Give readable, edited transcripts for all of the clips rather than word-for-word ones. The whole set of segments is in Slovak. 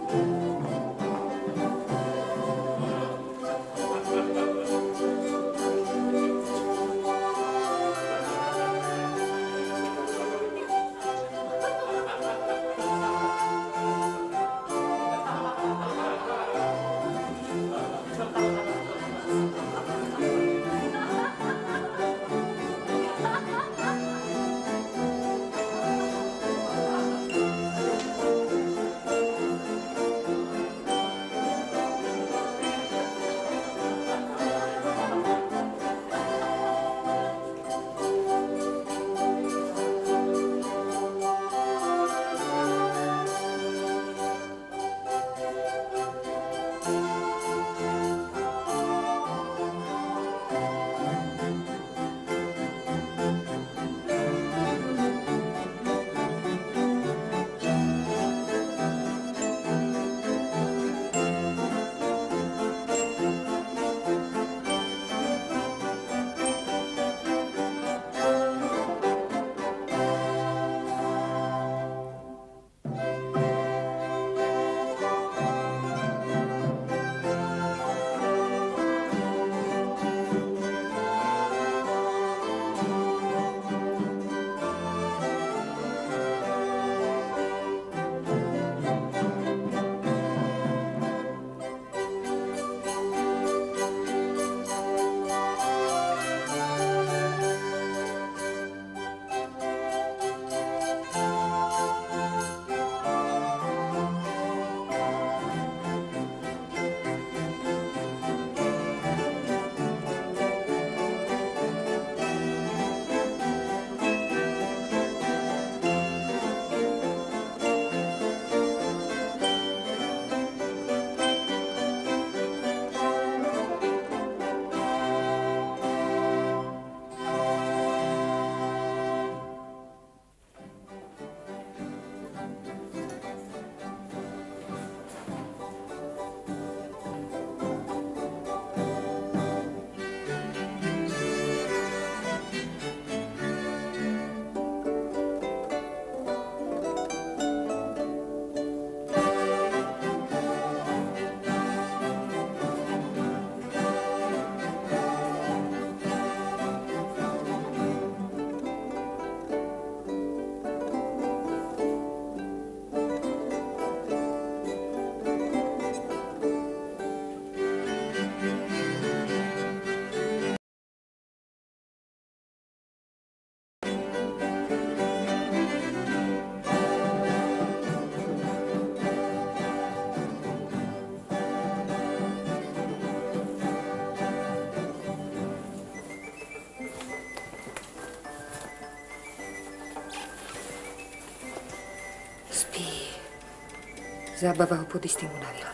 Zábava ho pod istým unavila.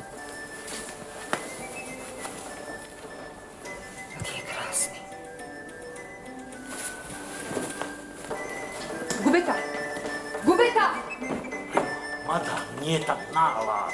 Aký je krásny. Gubeta! Gubeta! Madam, nie tak nahlas.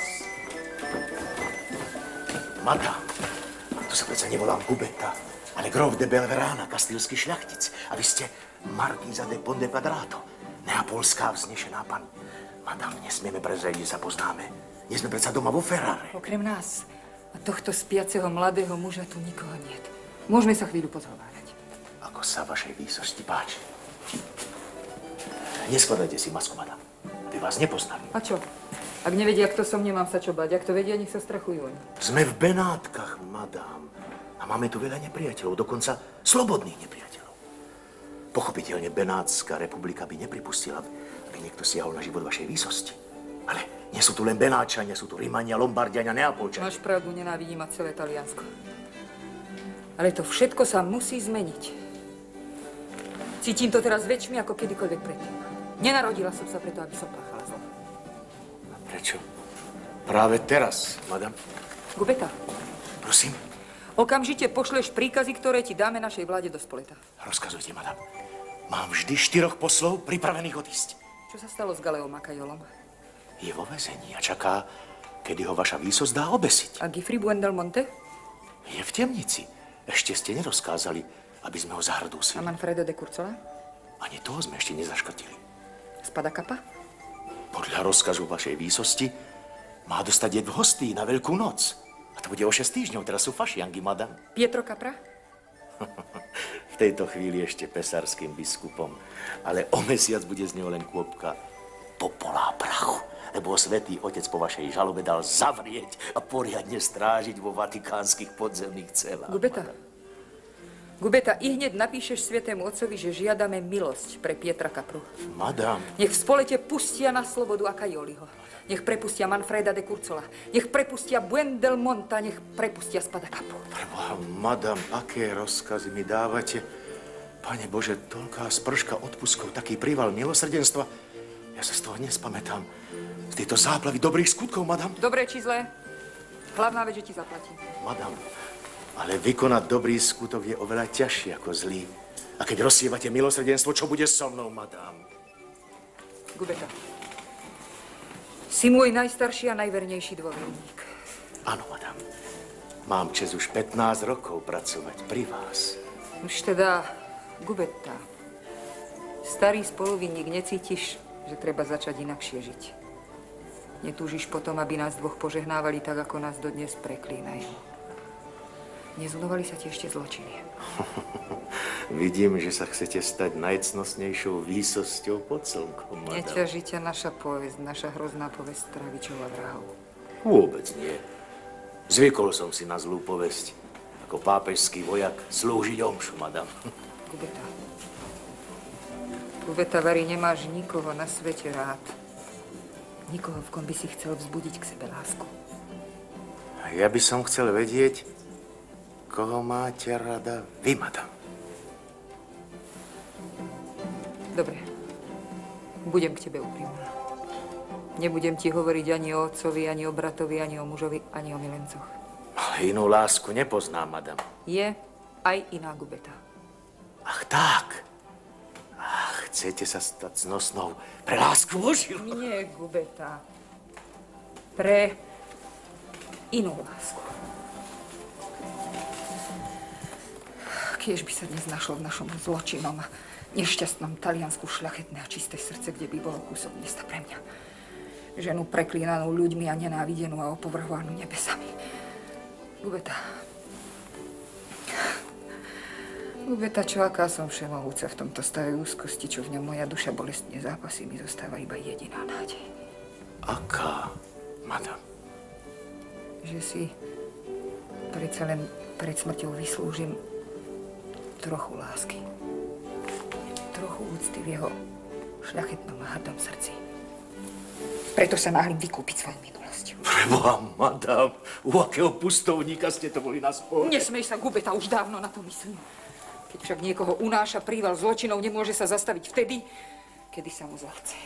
Madam, to sa predsa nevolám Gubeta, ale Grof de Belverana, kastilský šľachtic. A vy ste Marquisa de Pontequadrato, neapolská vznešená pani. Madam, nesmieme prezrieť, že sa poznáme. Nie sme predsa doma vo Ferrare. Okrem nás a tohto spiaceho mladého muža tu nikoho niet. Môžeme sa chvíľu pozhovárať. Ako sa vašej výsosti páči. Neskladajte si masku, madam, aby vás nepoznali. A čo? Ak nevedia, kto som, nemám sa čo bať. Ak to vedia, nech sa strachujú oni. Sme v Benátkach, madam. A máme tu veľa nepriateľov, dokonca slobodných nepriateľov. Pochopiteľne Benátska republika by nepripustila, aby niekto siahol na život vašej výsosti. Ale nie sú tu len Benáčania, sú tu Rimania, Lombardiania, Neapolčania. Máš pravdu, nenávidím mať celé Taliansko. Ale to všetko sa musí zmeniť. Cítim to teraz väčšmi ako kedykoľvek predtým. Nenarodila som sa preto, aby som páchala zlo. A prečo? Práve teraz, madam. Gubeta. Prosím? Okamžite pošleš príkazy, ktoré ti dáme našej vláde do spoleta. Rozkazujte, madam. Mám vždy 4 poslov pripravených odísť. Čo sa stalo s Galeom Makajolom? Je vo väzení a čaká, kedy ho vaša výsosť dá obesiť. A Gifri Buondelmonte? Je v temnici. Ešte ste nerozkázali, aby sme ho zahrdúsili. A Manfredo de Curzola? Ani toho sme ešte nezaškrtili. Spada Kappa? Podľa rozkazu vašej výsosti Má dostať jed v hostí na Veľkú noc. A to bude o 6 týždňov, teraz sú fašiangy, madam. Pietro Capra? V tejto chvíli ešte pesárským biskupom, ale o mesiac bude z neho len kôpka popola prachu, lebo svätý otec po vašej žalobe dal zavrieť a poriadne strážiť vo vatikánskych podzemných celách. Gubeta, i hneď napíšeš svätému otcovi, že žiadame milosť pre Pietra Capru. Madam. Nech v Spolete pustia na slobodu Acaioliho. Nech prepustia Manfreda de Curzola. Nech prepustia Buendelmonta. Nech prepustia Spadakapu. Preboha, madam, aké rozkazy mi dávate? Pane Bože, toľká sprška odpuskov, taký príval milosrdenstva. Ja sa z toho nespamätám. Z tejto záplavy dobrých skutkov, madam. Dobré či zlé? Hlavná vec, že ti zaplatím. Madam, ale vykonať dobrý skutok je oveľa ťažšie ako zlý. A keď rozsievate milosrdenstvo, čo bude so mnou, madam? Gubeta, si môj najstarší a najvernejší dôverník. Áno, madam. Mám čas už 15 rokov pracovať pri vás. Už teda, Gubeta, starý spoluvinník, necítiš, že treba začať inakšie žiť? Netúžiš potom, aby nás dvoch požehnávali tak, ako nás dodnes preklínajú? Nezľudovali sa ti ešte zločiny? Vidím, že sa chcete stať najcnostnejšou výsosťou pod slnkom, madam. Neťaží ťa naša povesť, naša hrozná povesť Travičov a vrahov. Vôbec nie. Zvykol som si na zlú povesť. Ako pápežský vojak slúžiť omšu, madam. Gubeta, Vary, nemáš nikoho na svete rád. Nikoho, v kom by si chcel vzbudiť k sebe lásku. Ja by som chcel vedieť, koho máte rada vy, madam. Dobre. Budem k tebe úprimná. Nebudem ti hovoriť ani o otcovi, ani o bratovi, ani o mužovi, ani o milencoch. Ale inú lásku nepoznám, madam. Je aj iná, Gubeta. Ach tak. Ach, chcete sa stať znosnou pre lásku Božiu? Nie, Gubeta. Pre inú lásku. Kiež by sa dnes našlo v našom zločinom a nešťastnom Taliansku šľachetné a čisté srdce, kde by bolo kúsok mesta pre mňa. Ženu preklínanú ľuďmi a nenávidenú a opovrhovanú nebesami. Gubeta, čo aká som všemohúca v tomto stave úzkosti, čo v ňom moja duša bolestne zápasí, mi zostáva iba jediná nádej. Aká, madam? Že si predsa len pred smrťou vyslúžim trochu lásky. Trochu úcty v jeho šľachetnom a hrdom srdci. Preto sa náhlim vykúpiť svoju minulosť. Preboha, madam, u akého pustovníka ste to boli na spolu? Nesmej sa, Gubeta, už dávno na to myslím. Keď však niekoho unáša príval zločinov, nemôže sa zastaviť vtedy, kedy sa mu zachce.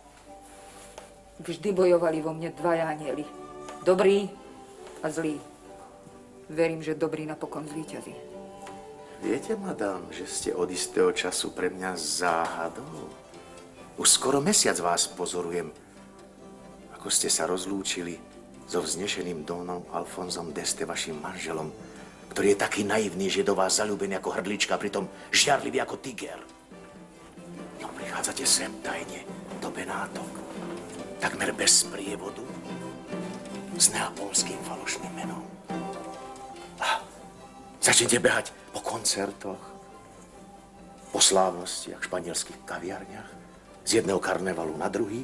Vždy bojovali vo mne dvaja anjeli. Dobrý a zlý. Verím, že dobrý napokon zvíťazí. Viete, madam, že ste od istého času pre mňa záhadou? Už skoro mesiac vás pozorujem, ako ste sa rozlúčili so vznešeným Donom Alfonzom d'Este, vašim manželom, ktorý je taký naivný, že je do vás zaľúbený ako hrdlička, pritom žiarlivý ako tiger. No, prichádzate sem tajne do Benátok, takmer bez sprievodu, s neapolským falošným menom. A začnete behať po koncertoch, po slávnostiach, španielských kaviarniach, z jedného karnevalu na druhý.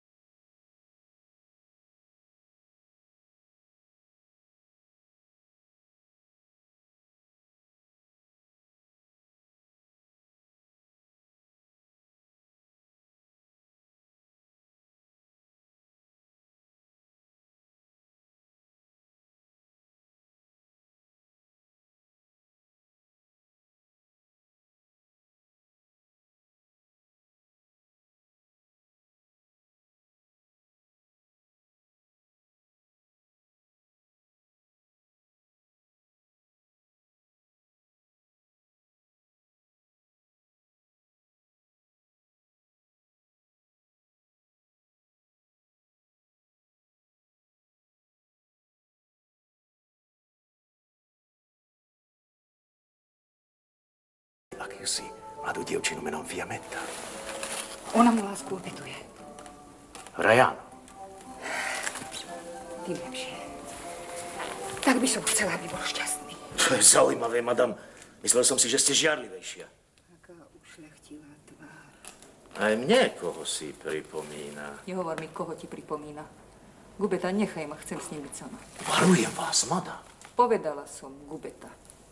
Akýsi mladú dievčinu menom Fiametta. Ona mu lásku opetuje. Vraj áno. tým lepšie. Tak by som chcela, aby bol šťastný. To je zaujímavé, madam. Myslel som si, že ste žiarlivejšia. Taká ušľachtilá tvár. Aj mne koho si pripomína. Nehovor mi, koho ti pripomína. Gubeta, nechaj ma, chcem s ním byť sama. Varujem vás, madam. Povedala som Gubeta.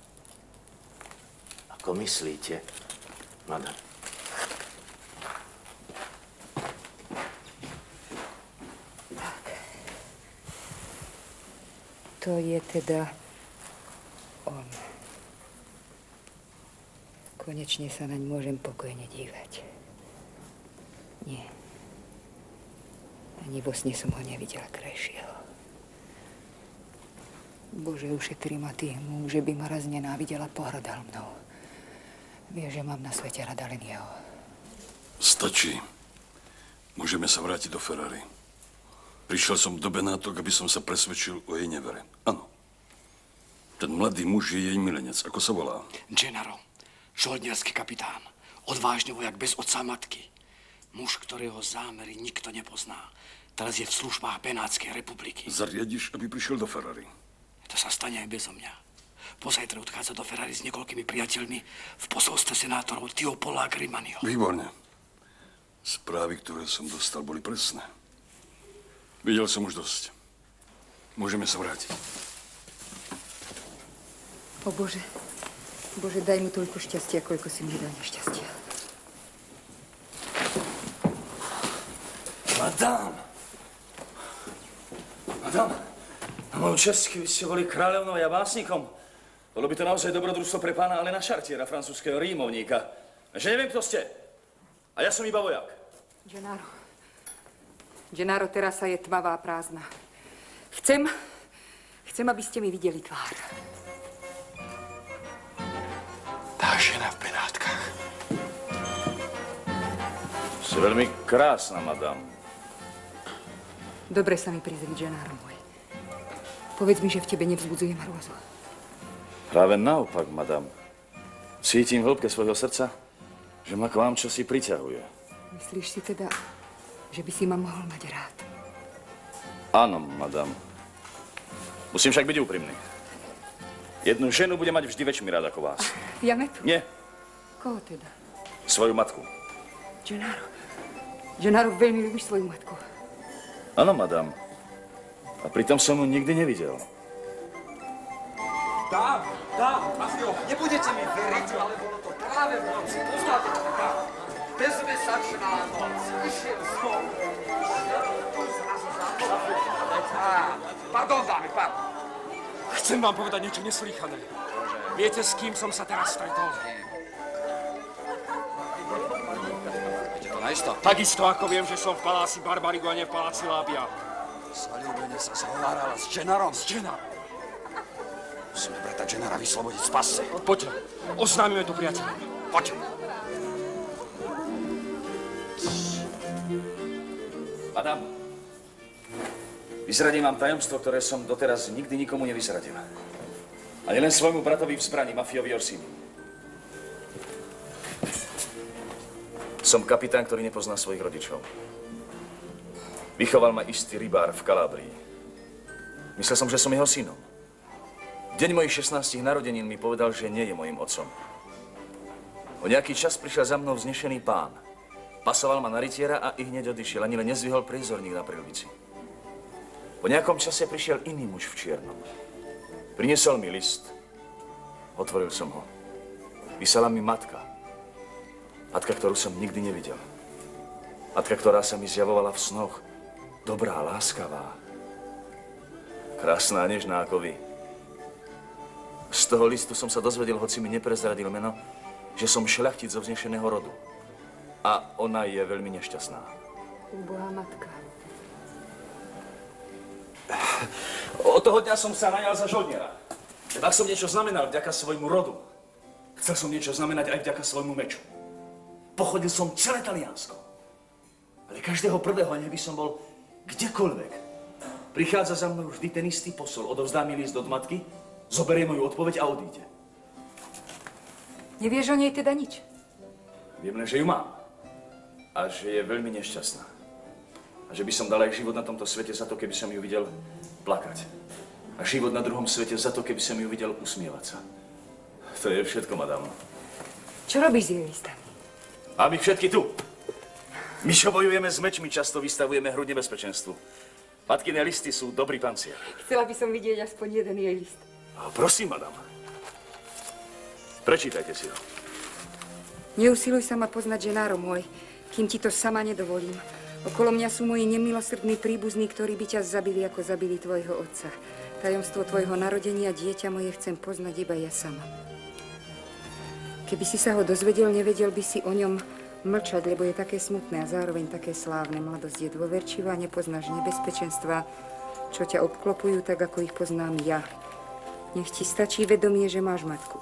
Ako myslíte, madam? To je teda on. Konečne sa naň môžem pokojne dívať. Nie. Ani vo sne som ho nevidela krajšieho. Bože, ušetri ma týmu, že by ma raz nenávidela, pohrdal mnou. Vie, že mám na svete rada len jeho. Stačí. Môžeme sa vrátiť do Ferrari. Prišiel som do Benátok, aby som sa presvedčil o jej nevere. Áno. Ten mladý muž je jej milenec. Ako sa volá? Gennaro, žoldnierský kapitán. Odvážny vojak bez otca a matky. Muž, ktorého zámery nikto nepozná. Teraz je v službách Benátskej republiky. Zariadiš, aby prišiel do Ferrari? To sa stane aj bezo mňa. Pozajtra odchádza do Ferrari s niekoľkými priateľmi v posolstve senátorov Tiopola a Grimanio. Výborne. Správy, ktoré som dostal, boli presné. Videl som už dosť. Môžeme sa vrátiť. O Bože, Bože, daj mu toľko šťastia, koľko si mi dal nešťastia. Madame! Madame, na moju čest, keby ste boli kráľovnou a básnikom, bolo by to naozaj dobrodružstvo pre pána Alena Chartiera, francúzského rímovníka. Že neviem, kto ste. A ja som iba vojak. Gennaro, terasa je tmavá, prázdna. Chcem, aby ste mi videli tvár. Tá žena v Benátkach. Si veľmi krásna, madame. Dobre sa mi prizri, Gennaro môj. Povedz mi, že v tebe nevzbudzujem hrôzu. Práve naopak, madame. Cítim v hĺbke svojho srdca, že ma k vám čosi priťahuje. Myslíš si teda, že by si ma mohol mať rád? Áno, madame. Musím však byť úprimný. Jednu ženu bude mať vždy väčšmi rád ako vás. Janetu? Nie. Koho teda? Svoju matku. Gennaro, veľmi ľúbiš svoju matku. Áno, madame. A pritom som ju nikdy nevidel. Dám, Mafio, nebudete mi veriť, ale bolo to práve v noci. Poznáte to tak? Bezmesačná noc. Išiel som. Zrazu Pardon, dámy, pardon. Chcem vám povedať niečo neslýchané. Viete, s kým som sa teraz stretol? Viete to najisto? Takisto ako viem, že som v paláci Barbarigo a nie v paláci Lábia. Zaľúbene sa zhovárala s Gennarom. S Gennarom. Musíme brata Gennara vyslobodiť z pasce. Poďte, oznámime to priateľom. Poďte. Madame, vyzradím vám tajomstvo, ktoré som doteraz nikdy nikomu nevyzradil. Ani len svojmu bratovi v zbrani, mafiovi Orsini. Som kapitán, ktorý nepozná svojich rodičov. Vychoval ma istý rybár v Kalábrii. Myslel som, že som jeho synom. V deň mojich 16 narodenín mi povedal, že nie je mojím otcom. O nejaký čas prišiel za mnou vznešený pán. Pasoval ma na rytiera a ihneď odišiel, ani len nezvihol priezorník na prilbici. Po nejakom čase prišiel iný muž v čiernom. Priniesol mi list. Otvoril som ho. Písala mi matka. Matka, ktorú som nikdy nevidel. Matka, ktorá sa mi zjavovala v snoch. Dobrá, láskavá. Krásna a nežná ako vy. Z toho listu som sa dozvedel, hoci mi neprezradil meno, že som šľachtic zo vznešeného rodu. A ona je veľmi nešťastná. Boha matka. Od toho dňa som sa najal za žoldniera. Tak som niečo znamenal vďaka svojmu rodu. Chcel som niečo znamenať aj vďaka svojmu meču. Pochodil som celé Taliansko. Ale každého prvého, nech by som bol kdekoľvek, prichádza za mnou vždy ten istý posol. Odovzdá mi list od matky, zoberie moju odpoveď a odíde. Nevieš o nej teda nič? Viem len, že ju mám. A že je veľmi nešťastná. A že by som dal aj život na tomto svete za to, keby som ju videl plakať. A život na druhom svete za to, keby som ju videl usmievať sa. To je všetko, madam. Čo robíš s jej listami? A my všetky tu. My, čo bojujeme s mečmi, často vystavujeme hru nebezpečenstvu. Matkyné listy sú dobrý pancier. Chcela by som vidieť aspoň jeden jej list. Prosím, madam. Prečítajte si ho. Neusiluj sa ma poznať, ženáro môj, kým ti to sama nedovolím. Okolo mňa sú moji nemilosrdní príbuzní, ktorí by ťa zabili, ako zabili tvojho otca. Tajomstvo tvojho narodenia, dieťa moje, chcem poznať iba ja sama. Keby si sa ho dozvedel, nevedel by si o ňom mlčať, lebo je také smutné a zároveň také slávne. Mladosť je dôverčivá, nepoznáš nebezpečenstva, čo ťa obklopujú, tak ako ich poznám ja. Nech ti stačí vedomie, že máš matku.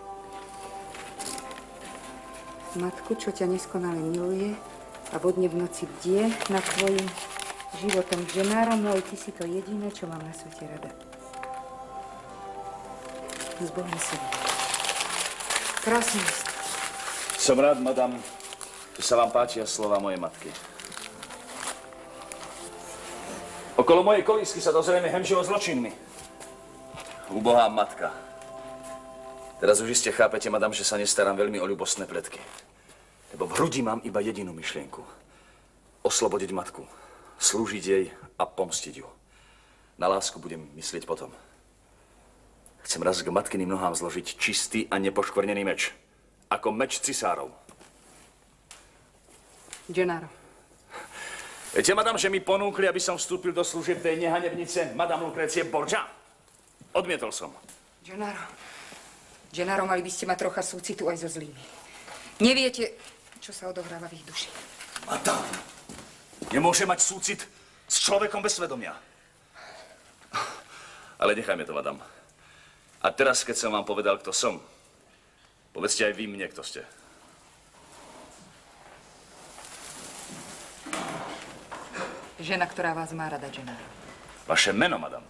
Matku, čo ťa neskonale miluje a vodne v noci bdie nad tvojim životom. Ženáro môj, ty si to jediné, čo mám na svete rada. S Bohom si. Krásny list. Som rád, madam, že sa vám páčia slova mojej matky. Okolo mojej kolísky sa dozrieme hemžilo zločinmi. Ubohá matka. Teraz už iste chápete, madam, že sa nestarám veľmi o ľubostné pletky. Lebo v hrudi mám iba jedinú myšlienku. Oslobodiť matku, slúžiť jej a pomstiť ju. Na lásku budem myslieť potom. Chcem raz k matkyným nohám zložiť čistý a nepoškvrnený meč. Ako meč cisárov. Gennaro. Viete, madam, že mi ponúkli, aby som vstúpil do služieb tej nehanebnice madam Lucrecie Borgia? Odmietol som. Gennaro, mali by ste mať trocha súcitu aj so zlými. Neviete, čo sa odohráva v ich duši. Madam, nemôže mať súcit s človekom bez svedomia. Ale nechajme to, madam. A teraz, keď som vám povedal, kto som, povedzte aj vy mne, kto ste. Žena, ktorá vás má rada, Gennaro. Vaše meno, madam.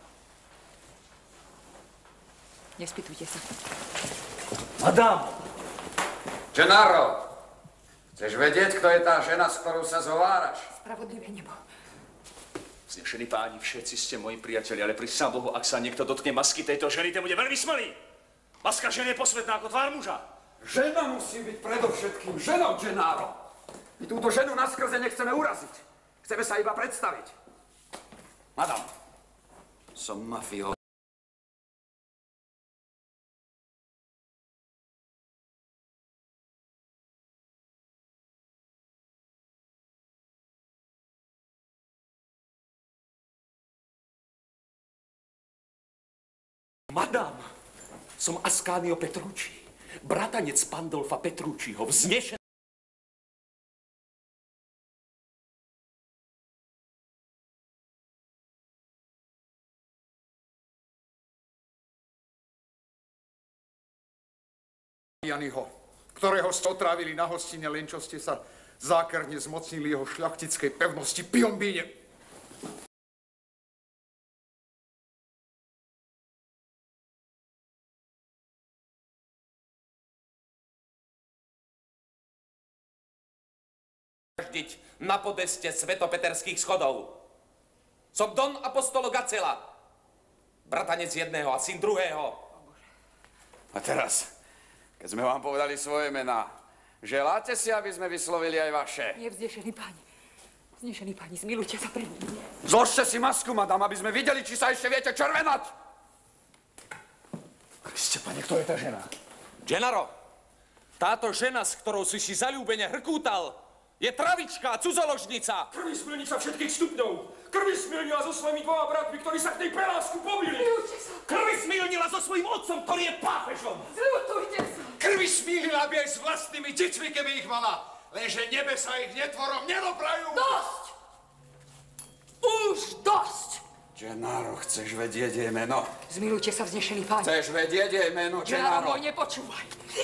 Nespýtujte sa. Madam! Gennaro, chceš vedieť, kto je tá žena, s ktorou sa zhováraš? Spravodlivé nebo. Vznešení páni, všetci ste moji priatelia, ale prisám Bohu, ak sa niekto dotkne masky tejto ženy, ten bude veľmi smelý. Maska ženy je posvetná ako tvár muža. Žena musí byť predovšetkým ženou, Gennaro. My túto ženu naskrze nechceme uraziť. Chceme sa iba predstaviť. Madam, som mafio. Madam, som Ascanio Petrucci, bratanec Pandolfa Petrucciho, vznešený. Janiho, ktorého ste otrávili na hostine, len čo ste sa zákerne zmocnili jeho šľachtickej pevnosti Piombíne. Na podeste svetopeterských schodov. Som Don Apostolo Gacela, bratanec jedného a syn druhého. A teraz, keď sme vám povedali svoje mená, želáte si, aby sme vyslovili aj vaše? Nie, vznešení páni, zmilujte sa pre mňa. Zložte si masku, madam, aby sme videli, či sa ešte viete červenať. Kriste, pane, kto je tá žena? Gennaro, táto žena, s ktorou si zaľúbene hrkútal, je travička, cudzoložnica. Krvismilnica všetkých stupňov. Krvismilnila so svojimi dvoma bratmi, ktorí sa k tej prelásku pobili. Krvismilnila so svojím otcom, ktorý je pápežom. Zľutujte sa. Krvismílila by aj s vlastnými deťmi, keby ich mala. Lenže nebesa ich netvorom nedoprajú. Dosť! Už dosť! Gennaro, chceš vedieť jej meno? Zmilujte sa, vznešení páni. Chceš vedieť jej meno, Gennaro, Gennaro? môj, nepočúvaj.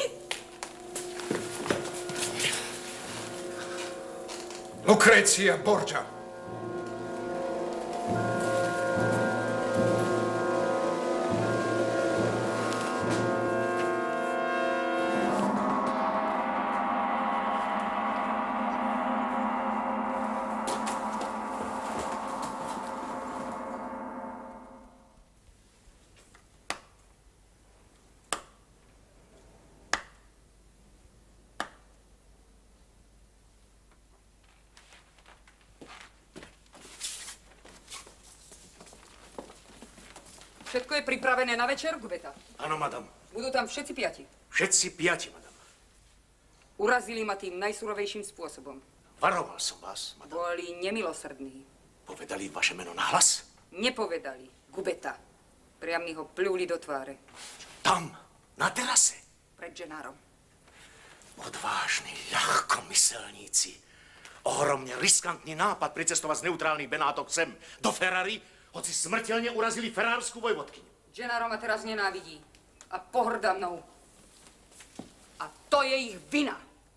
Lucrezia Borgia. Všetko je pripravené na večer, Gubeta. Áno, madam. Budú tam všetci 5. Všetci 5, madam. Urazili ma tým najsurovejším spôsobom. Varoval som vás, madam. Boli nemilosrdní. Povedali vaše meno nahlas? Nepovedali. Gubeta. Priam mi ho pľúli do tváre. Tam, na terase. Pred Gennárom. Odvážni ľahkomyselníci. Ohromne riskantný nápad pricestovať z neutrálnych Benátok sem do Ferrari, hoci smrteľne urazili ferrárskú vojvodkyňu. Gennaro ma teraz nenávidí a pohrdá mnou. A to je ich vina.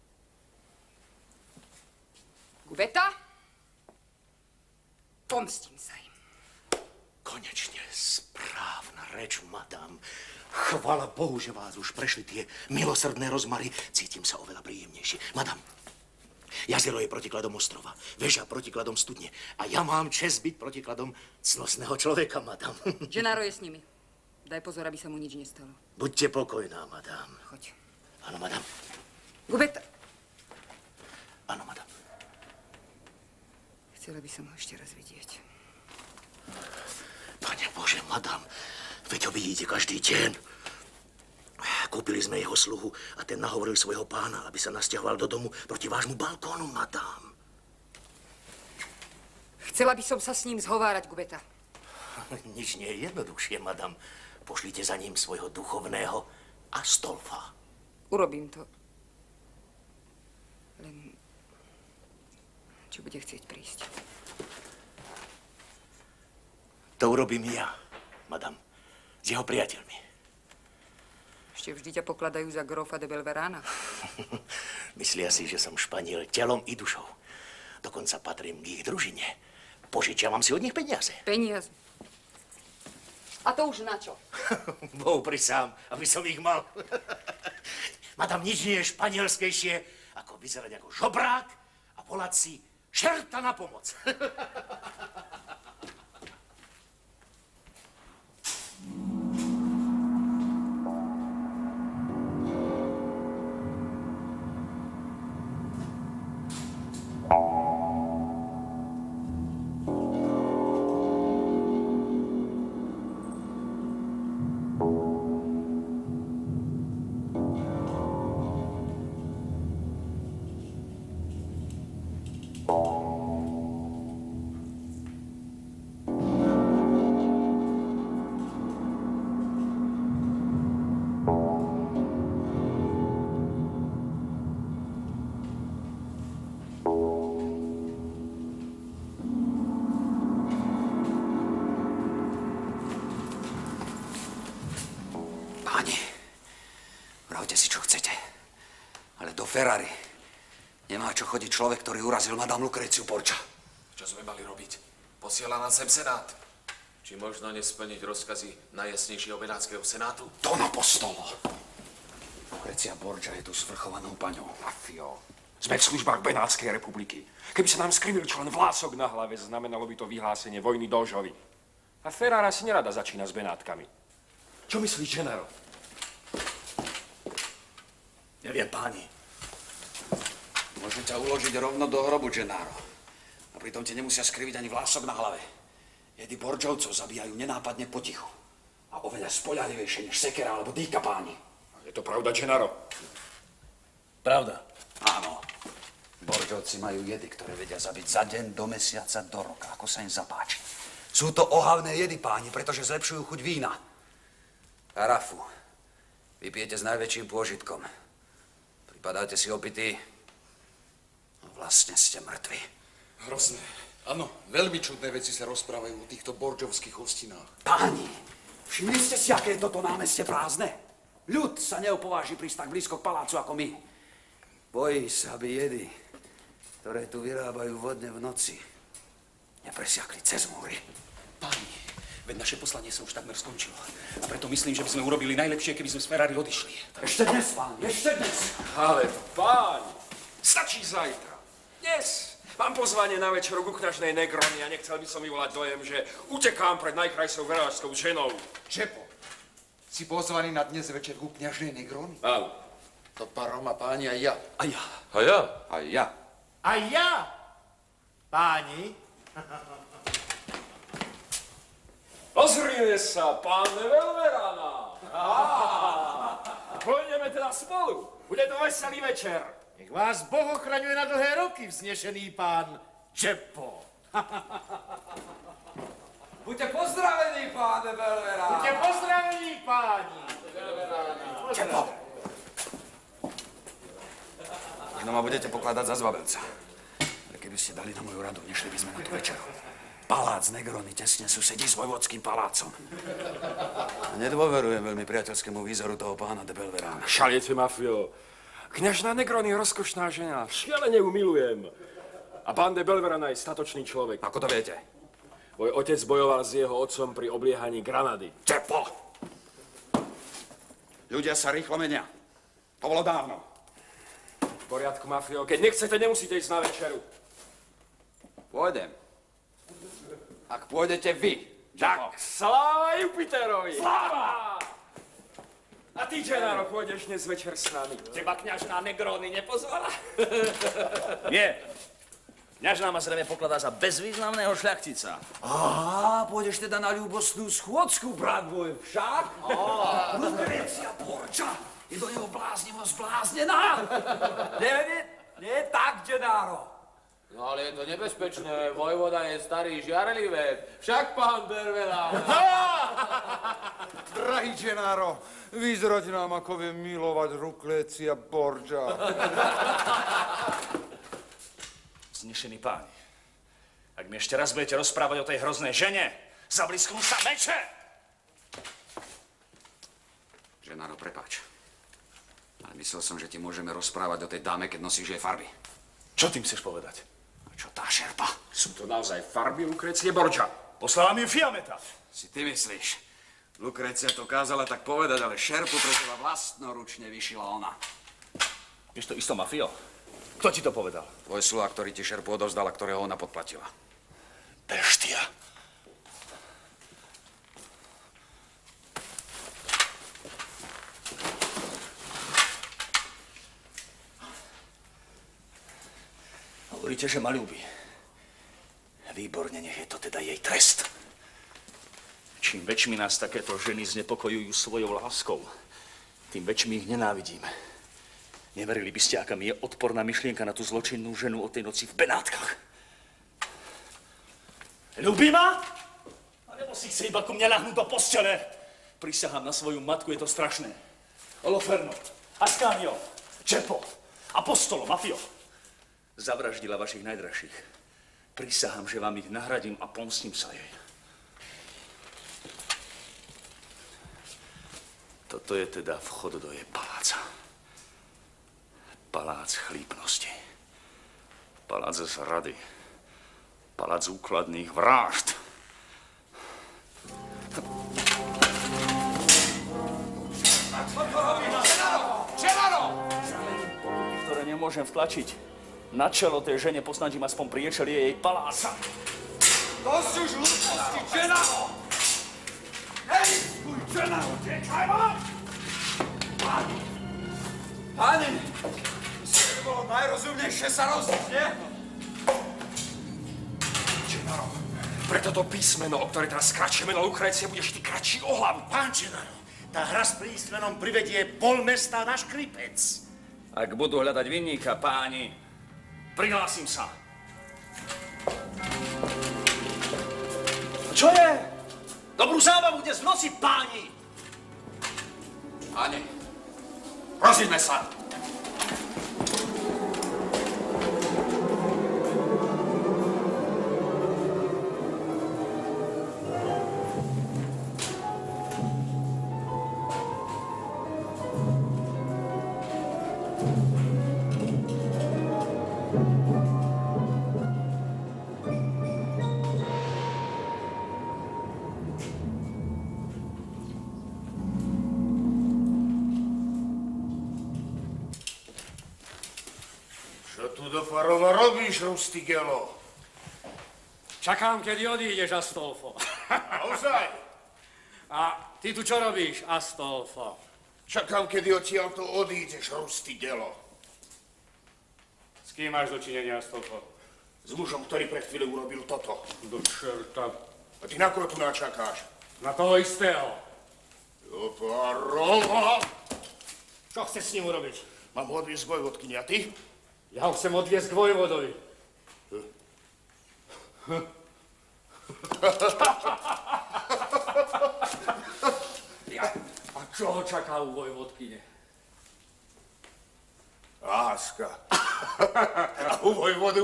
Gubeta? Pomstím sa im. Konečne správna reč, madam. Chvala Bohu, že vás už prešli tie milosrdné rozmary. Cítim sa oveľa príjemnejšie. Madam, jazero je protikladom ostrova, veža protikladom studne. A ja mám čest byť protikladom cnostného človeka, madam. Gennaro je s nimi. Daj pozor, aby sa mu nič nestalo. Buďte pokojná, madam. Choď. Áno, madam. Gubeta. Áno, madam. Chcela by som ho ešte raz vidieť. Pane Bože, madam, veď ho vidíte každý deň. Kúpili sme jeho sluhu a ten nahovoril svojho pána, aby sa nasťahoval do domu proti vášmu balkónu, madam. Chcela by som sa s ním zhovárať, Gubeta. Nič nie je jednoduchšie, madam. Pošlite za ním svojho duchovného Astolfa. Urobím to. Len, čo bude chcieť prísť. To urobím ja, madam, s jeho priateľmi. Ešte vždy ťa pokladajú za grofa de Belverana. Myslia si, že som Španiel telom i dušou. Dokonca patrím k ich družine. Požičiavam si od nich peniaze. Peniaze? A to už na čo? Bohu prisám, aby som ich mal. Madam, nič nie je španielskejšie, ako vyzerať ako žobrák a volať si čerta na pomoc. Ferrari. Nemá čo chodiť človek, ktorý urazil madame Lucreciu Borgia. Čo sme mali robiť? Posiela nám sem senát. Či možno nesplniť rozkazy najjasnejšieho benátskeho senátu? Don Apostolo. Lucrecia Borgia je tu svrchovanou paňou. Mafio, sme v službách Benátskej republiky. Keby sa nám skrivil čo len vlások na hlave, znamenalo by to vyhlásenie vojny Dožovi. A Ferrara si nerada začína s Benátkami. Čo myslíš, Gennaro? Neviem, páni. Môžem ťa uložiť rovno do hrobu, Gennaro. A pritom ti nemusia skriviť ani vlások na hlave. Jedy Borgiovcov zabíjajú nenápadne potichu. A oveľa spoľahlivejšie než sekera alebo dýka, páni. Je to pravda, Gennaro? Pravda. Áno. Borgiovci majú jedy, ktoré vedia zabiť za deň, do mesiaca, do roka, ako sa im zapáči. Sú to ohavné jedy, páni, pretože zlepšujú chuť vína. Karafu. Vypijete s najväčším pôžitkom. Pripadáte si opití. Vlastne ste mŕtvi. Hrozné. Áno, veľmi čudné veci sa rozprávajú o týchto borgiovských hostinách. Páni, všimli ste si, aké je toto námestie prázdne? Ľud sa neopováži prísť tak blízko k palácu ako my. Bojí sa, aby jedy, ktoré tu vyrábajú vodne v noci, nepresiakli cez múry. Páni, veď naše poslanie sa už takmer skončilo. A preto myslím, že by sme urobili najlepšie, keby sme z Ferrari odišli. Ešte dnes, páni, ešte dnes. Ale páni, stačí zajtra. Dnes mám pozvanie na večeru ku kňažnej Negroni a nechcel by som vyvolať dojem, že utekám pred najkrajšou verážskou ženou. Čepo, si pozvaný na dnes večer ku kňažnej Negroni? Áno. To paroma, páni, aj ja. A ja. A ja? A ja. A ja, páni. Pozri Tešíme sa, pán Velverana. Pôjdeme teda spolu. Bude to veselý večer. Nech vás Boh ochraňuje na dlhé roky, vznešený pán Čepo. Buďte pozdravení, páne Velverana. Buďte pozdravení, páni. Čepo! Možno ma budete pokladať za zbabelca. Ale keby ste dali na moju radu, nešli by sme na tú večeru. Palác Negrony tesne susedí s vojvodským palácom. A nedôverujem veľmi priateľskému výzoru toho pána de Belverana. Šaliete, mafio. Kňažná Negrony je rozkošná žena. Šialene ju milujem. A pán de Belverana je statočný človek. Ako to viete? Môj otec bojoval s jeho otcom pri obliehaní Granady. Čepo! Ľudia sa rýchlo menia. To bolo dávno. V poriadku, mafio. Keď nechcete, nemusíte ísť na večeru. Pôjdem. Ak pôjdete vy. Tak, sláva Jupiterovi! Sláva! A ty, Gennaro, pôjdeš dnes večer s nami. Teba kňažná Negrony nepozvala? Nie. Kňažná ma zrejme pokladá za bezvýznamného šľachtica. Á, pôjdeš teda na ľúbostnú schôdzku, brat môj, však? Lucrecia Borgia je do neho bláznivo zbláznená. Nie tak, Gennaro. No ale je to nebezpečné, vojvoda je starý žiarlivé. Však pán Bervela. Drahý Gennaro, vyzrať nám, ako vie milovať Lucrecia Borgia. Znešení páni, ak mi ešte raz budete rozprávať o tej hroznej žene, zablisknú sa meče! Gennaro, prepáč. Ale myslel som, že ti môžeme rozprávať o tej dáme, keď nosíš jej farby. Čo tým chceš povedať? A čo tá šerpa? Sú to naozaj farby Lucrecie Borgia. Poslala mi ju Fiametta. Si ty myslíš? Lucrecia to kázala tak povedať, ale šerpu pre teba vlastnoručne vyšila ona. Vieš to isto, mafio? Kto ti to povedal? Tvoj sluha, ktorý ti šerpu odovzdal a ktorého ona podplatila. Beštia. Hovoríte, že ma ľúbi. Výborne, nech je to teda jej trest. Čím väčšmi nás takéto ženy znepokojujú svojou láskou, tým väčšmi ich nenávidím. Neverili by ste, aká mi je odporná myšlienka na tú zločinnú ženu o tej noci v Benátkach. Ľúbi ma? Alebo si chce iba ku mne ľahnúť do postele? Prisahám na svoju matku, je to strašné. Oloferno, Ascanio, Čepo, Apostolo, Mafio. Zavraždila vašich najdražších. Prisahám, že vám ich nahradím a pomstím sa jej. Toto je teda vchod do jej paláca. Palác chlípnosti. Palác zrady. Palác úkladných vražd. Ktoré nemôžem vtlačiť na čelo tej žene, posnažím aspoň priečelie jej paláca. Dosť už hlúposti, Gennaro! Hej, skuj, Gennaro, tekaj vám! Páni, myslím, že by bolo najrozumnejšie sa rozdiť, nie? Gennaro, pre toto písmeno, o ktoré teraz skračujeme do Lucrecie, budeš ty kratší o hlavu. Pán Gennaro, tá hra s písmenom privedie pol mesta na škripec. Ak budú hľadať vinníka, páni, prihlásim sa. Čo je? Dobrú zábavu dnes v noci, páni! Páni, rozíďme sa. Robíš, Rustigelo? Čakám, kedy odídeš, Astolfo. Naozaj? A ty tu čo robíš, Astolfo? Čakám, kedy odtiaľto odídeš, Rustigelo. S kým máš dočinenia, Astolfo? S mužom, ktorý pred chvíľou urobil toto. Do čerta. A ty na koho tu načakáš? Na toho istého. Joparova! Čo chceš s ním urobiť? Mám ho odviesť k vojvodkyni, a ty? Ja ho chcem odviesť k vojvodovi. A čo ho čaká u vojvodkyne? Láska. A u vojvodu?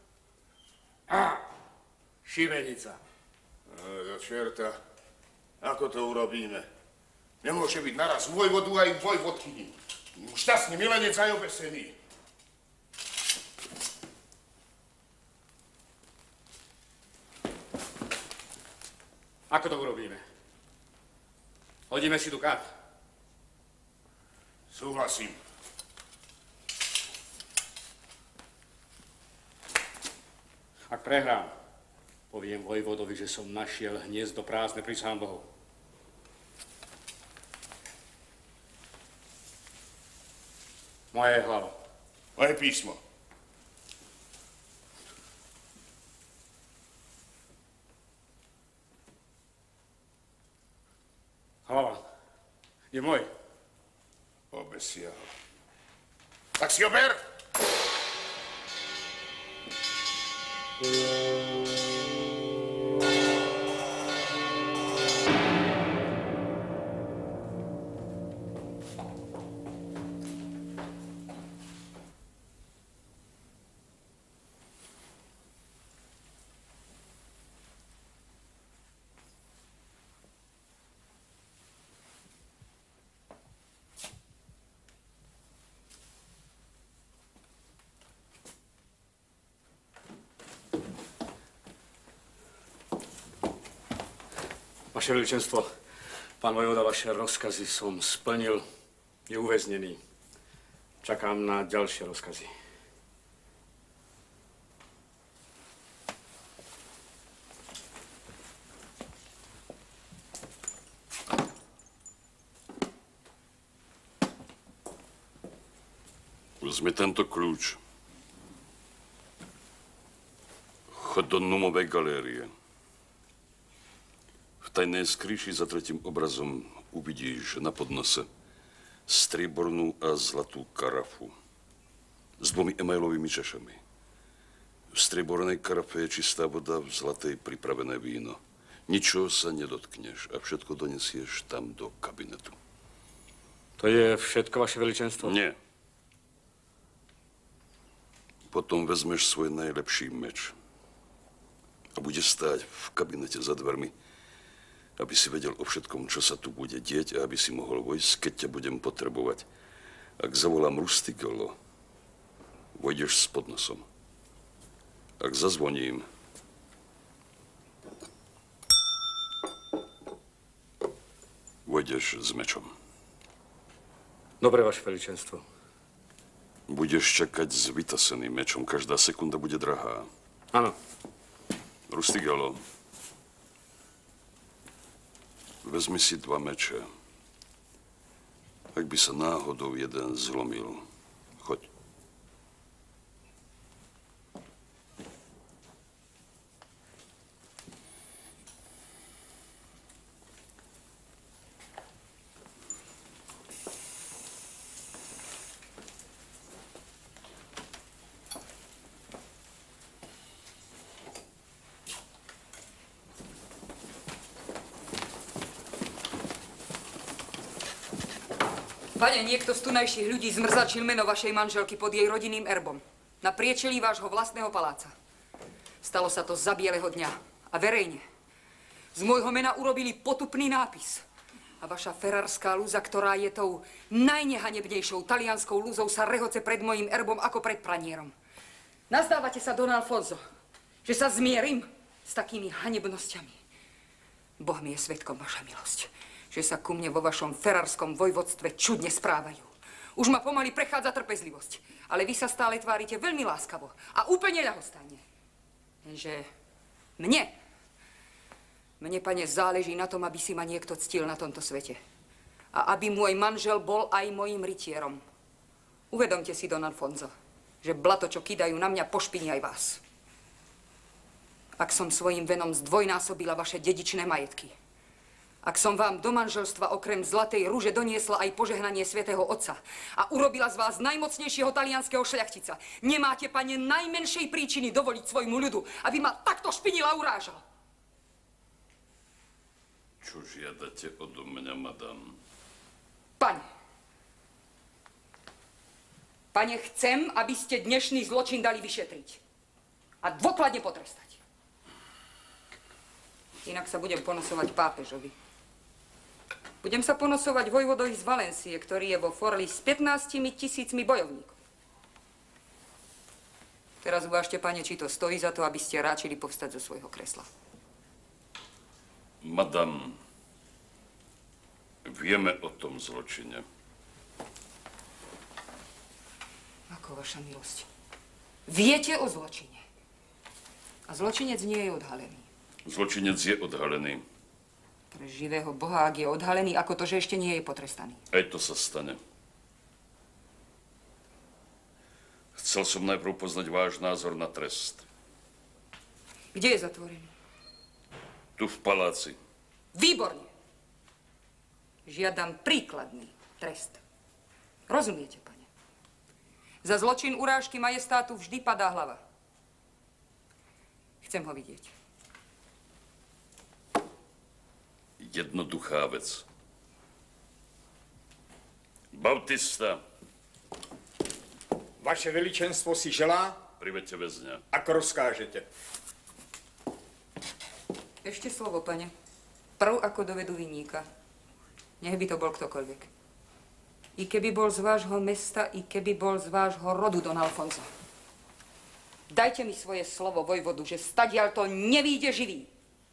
Šibenica. Do čerta. Ako to urobíme? Nemôže byť naraz u vojvodu aj u vojvodkyni. Šťastný milenec aj obesený. Ako to urobíme? Hodíme si tu kart. Súhlasím. Ak prehrám, poviem vojvodovi, že som našiel hniezdo prázdne, prisahám Bohu. Moje hlava. Moje písmo. Hlava. Je môj. Obesia ho. Tak si ho ber! Vaše veličenstvo, pán vojvoda, vaše rozkazy som splnil, je uväznený. Čakám na ďalšie rozkazy. Vezmi tento kľúč. Chod do Numovej galérie. V tajnej skríši za 3. obrazom uvidíš na podnose striebornú a zlatú karafu s 2 emailovými čašami. V striebornej karafe je čistá voda, v zlatej pripravené víno. Ničoho sa nedotkneš a všetko donesieš tam do kabinetu. To je všetko, vaše veličenstvo? Nie. Potom vezmeš svoj najlepší meč a bude stáť v kabinete za dvermi, aby si vedel o všetkom, čo sa tu bude dieť a aby si mohol vojsť, keď ťa budem potrebovať. Ak zavolám Rustigolo, vojdeš s podnosom. Ak zazvoním, vojdeš s mečom. Dobre, vaše veličenstvo. Budeš čakať s vytaseným mečom. Každá sekunda bude drahá. Áno. Rustigolo, vezmi si 2 meče. Ak by sa náhodou jeden zlomil, choď. Pane, niekto z tunajších ľudí zmrzačil meno vašej manželky pod jej rodinným erbom. Na priečelí vášho vlastného paláca. Stalo sa to za bieleho dňa. A verejne. Z môjho mena urobili potupný nápis. A vaša ferrarská lúza, ktorá je tou najnehanebnejšou talianskou lúzou, sa rehoce pred mojím erbom ako pred pranierom. Nazdávate sa, Don Alfonso, že sa zmierim s takými hanebnosťami. Boh mi je svedkom, vaša milosť, že sa ku mne vo vašom ferrarskom vojvodstve čudne správajú. Už ma pomaly prechádza trpezlivosť, ale vy sa stále tvárite veľmi láskavo a úplne ľahostajne. Lenže mne, pane, záleží na tom, aby si ma niekto ctil na tomto svete. A aby môj manžel bol aj mojím rytierom. Uvedomte si, Don Alfonso, že blato, čo kidajú na mňa, pošpiní aj vás. Ak som svojím venom zdvojnásobila vaše dedičné majetky, Ak som vám do manželstva okrem zlatej rúže doniesla aj požehnanie svätého Otca a urobila z vás najmocnejšieho talianskeho šľachtica, nemáte, pane, najmenšej príčiny dovoliť svojmu ľudu, aby ma takto špinil a urážal. Čo žiadate odo mňa, madam? Pane, chcem, aby ste dnešný zločin dali vyšetriť a dôkladne potrestať. Inak sa budem ponosovať pápežovi. Budem sa ponosovať vojvodovi z Valencie, ktorý je vo Forli s 15 000 bojovníkov. Teraz uvážte, pane, či to stojí za to, aby ste ráčili povstať zo svojho kresla. Madam, vieme o tom zločine. Ako vaša milosť. Viete o zločine. A zločinec nie je odhalený. Zločinec je odhalený. Pre živého Boha, ak je odhalený, ako to, že ešte nie je potrestaný. Aj to sa stane. Chcel som najprv poznať váš názor na trest. Kde je zatvorený? Tu v paláci. Výborne. Žiadam príkladný trest. Rozumiete, pane? Za zločin urážky majestátu vždy padá hlava. Chcem ho vidieť. Jednoduchá vec. Bautista. Vaše veličenstvo si želá? Priveďte väzňa. Ako rozkážete. Ešte slovo, pane. Prv ako dovedú vinníka. Nech by to bol ktokoľvek. I keby bol z vášho mesta, i keby bol z vášho rodu, Don Alfonso. Dajte mi svoje slovo, vojvodu, že stadiaľ to nevíde živý.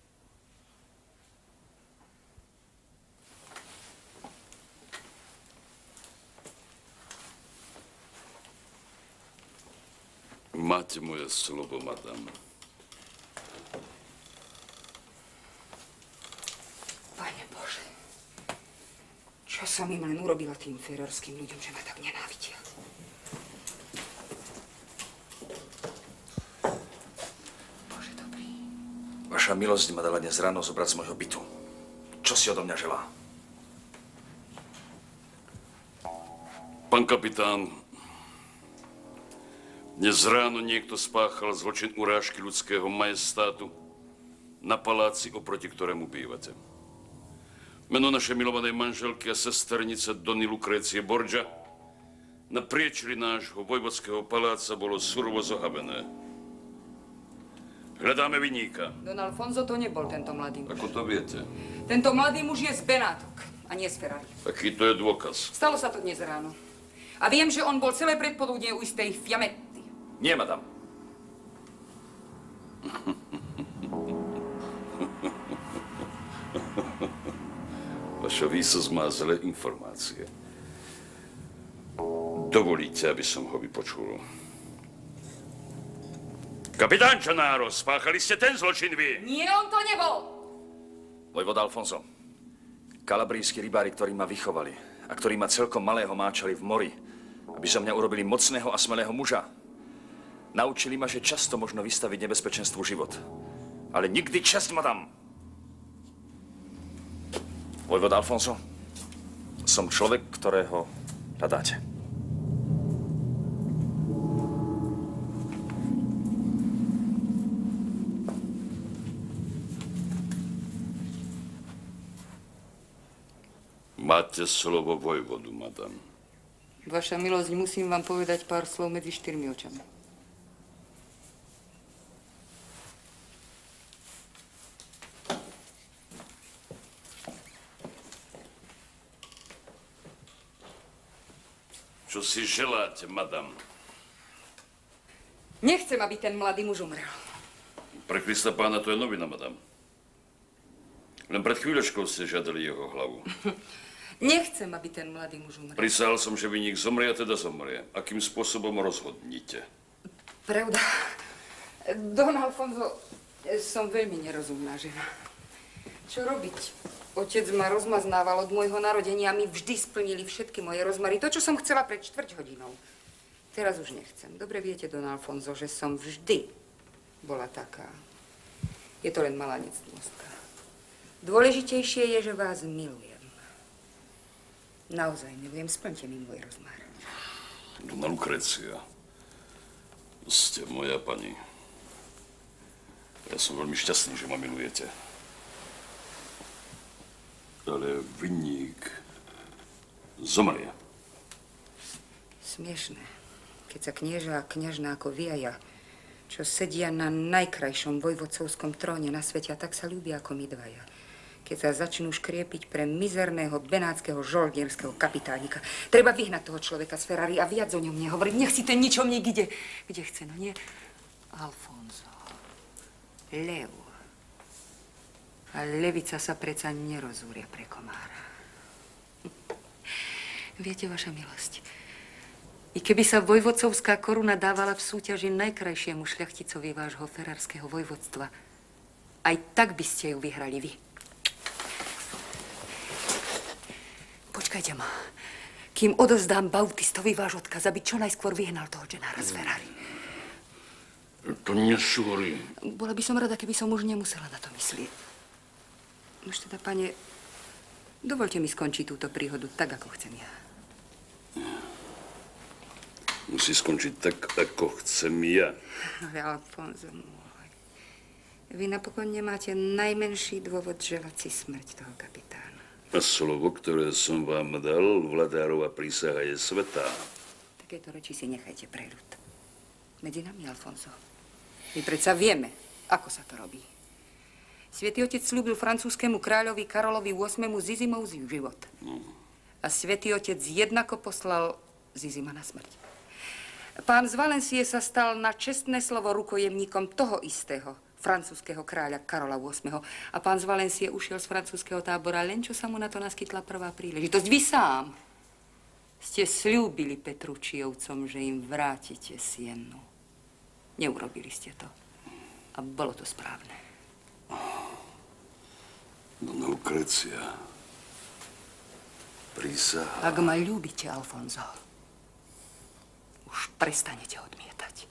Máte moje slovo, madam. Pane Bože, čo som im len urobila tým ferrarským ľuďom, že ma tak nenávidia. Bože dobrý. Vaša milosť ma dala dnes ráno zobrať z môjho bytu. Čo si odo mňa želá? Pán kapitán, dnes ráno niekto spáchal zločin urážky ľudského majestátu na paláci, oproti ktorému bývate. Meno našej milovanej manželky a sesternice Dony Lucrécie Borgia na priečili nášho vojvodského paláca bolo surovo zohavené. Hľadáme vinníka. Don Alfonso to nebol tento mladý muž. Ako to viete? Tento mladý muž je z Benátok a nie z Ferrari. Aký to je dôkaz? Stalo sa to dnes ráno. A viem, že on bol celé predpoludnie u istej Fiametti. Nie, madam. Vaša výsosť má zlé informácie. Dovolíte, aby som ho vypočul. Kapitán Čanáro, spáchali ste ten zločin vy? Nie, on to nebol! Vojvoda Alfonso, kalabrijskí rybári, ktorí ma vychovali a ktorí ma celkom malého máčali v mori, aby zo mňa urobili mocného a smelého muža, naučili ma, že často možno vystaviť nebezpečenstvu život. Ale nikdy česť, madam. Vojvoda Alfonso, som človek, ktorého hľadáte. Máte slovo vojvodu, madam. Vaša milosť, musím vám povedať pár slov medzi štyrmi očami. Čo si želáte, madam? Nechcem, aby ten mladý muž umrel. Pre Krista pána to je novina, madam. Len pred chvíľočkou ste žiadali jeho hlavu. Nechcem, aby ten mladý muž umrel. Prisahal som, že vinník zomrie a teda zomrie. Akým spôsobom rozhodnite? Pravda. Don Alfonso, som veľmi nerozumná žena. Čo robiť? Otec ma rozmaznával od môjho narodenia a my vždy splnili všetky moje rozmary. To, čo som chcela pred 4 hodinou. Teraz už nechcem. Dobre viete, Don Alfonso, že som vždy bola taká. Je to len malá nectnostka. Dôležitejšie je, že vás milujem. Naozaj milujem, splňte mi môj rozmar. Dona Lukrécia, ste moja pani. Ja som veľmi šťastný, že ma milujete. Ale vinník zomrie. Smiešné, keď sa knieža a kňažná ako vy a ja, čo sedia na najkrajšom vojvodcovskom tróne na svete a tak sa ľúbia ako my dvaja. Keď sa začnú škriepiť pre mizerného benátskeho žoldnierského kapitánika. Treba vyhnať toho človeka z Ferrari a viac o ňom nehovoriť. Nech si ten ničomník ide, kde chce, no nie? Alfonso. Lev. A levica sa predsa nerozúria pre komára. Viete, vaša milosť, i keby sa vojvodcovská koruna dávala v súťaži najkrajšiemu šľachticovi vášho ferrarského vojvodstva, aj tak by ste ju vyhrali vy. Počkajte ma, kým odovzdám Bautistovi váš odkaz, aby čo najskôr vyhnal toho Gennara z Ferrari. To nesúri. Bola by som rada, keby som už nemusela na to myslieť. Už teda, pane, dovoľte mi skončiť túto príhodu tak, ako chcem ja. Musí skončiť tak, ako chcem ja. Ale Alfonso môj, vy napokon nemáte najmenší dôvod želať si smrť toho kapitána. A slovo, ktoré som vám dal, vladárova prísaha je svätá. Takéto reči si nechajte pre ľud. Medzi nami, Alfonso. My predsa vieme, ako sa to robí. Svätý Otec sľúbil francúzskému kráľovi Karolovi VIII Zizimov život. A Svätý Otec jednako poslal Zizima na smrť. Pán z Valencie sa stal na čestné slovo rukojemníkom toho istého francúzskeho kráľa Karola VIII. A pán z Valencie ušiel z francúzskeho tábora, len čo sa mu na to naskytla prvá príležitosť. Vy sám ste sľúbili Petručiovcom, že im vrátite Siennu. Neurobili ste to. A bolo to správne. Dona Lukrécia, prísaha. Ak ma ľúbite, Alfonso, už prestanete odmietať.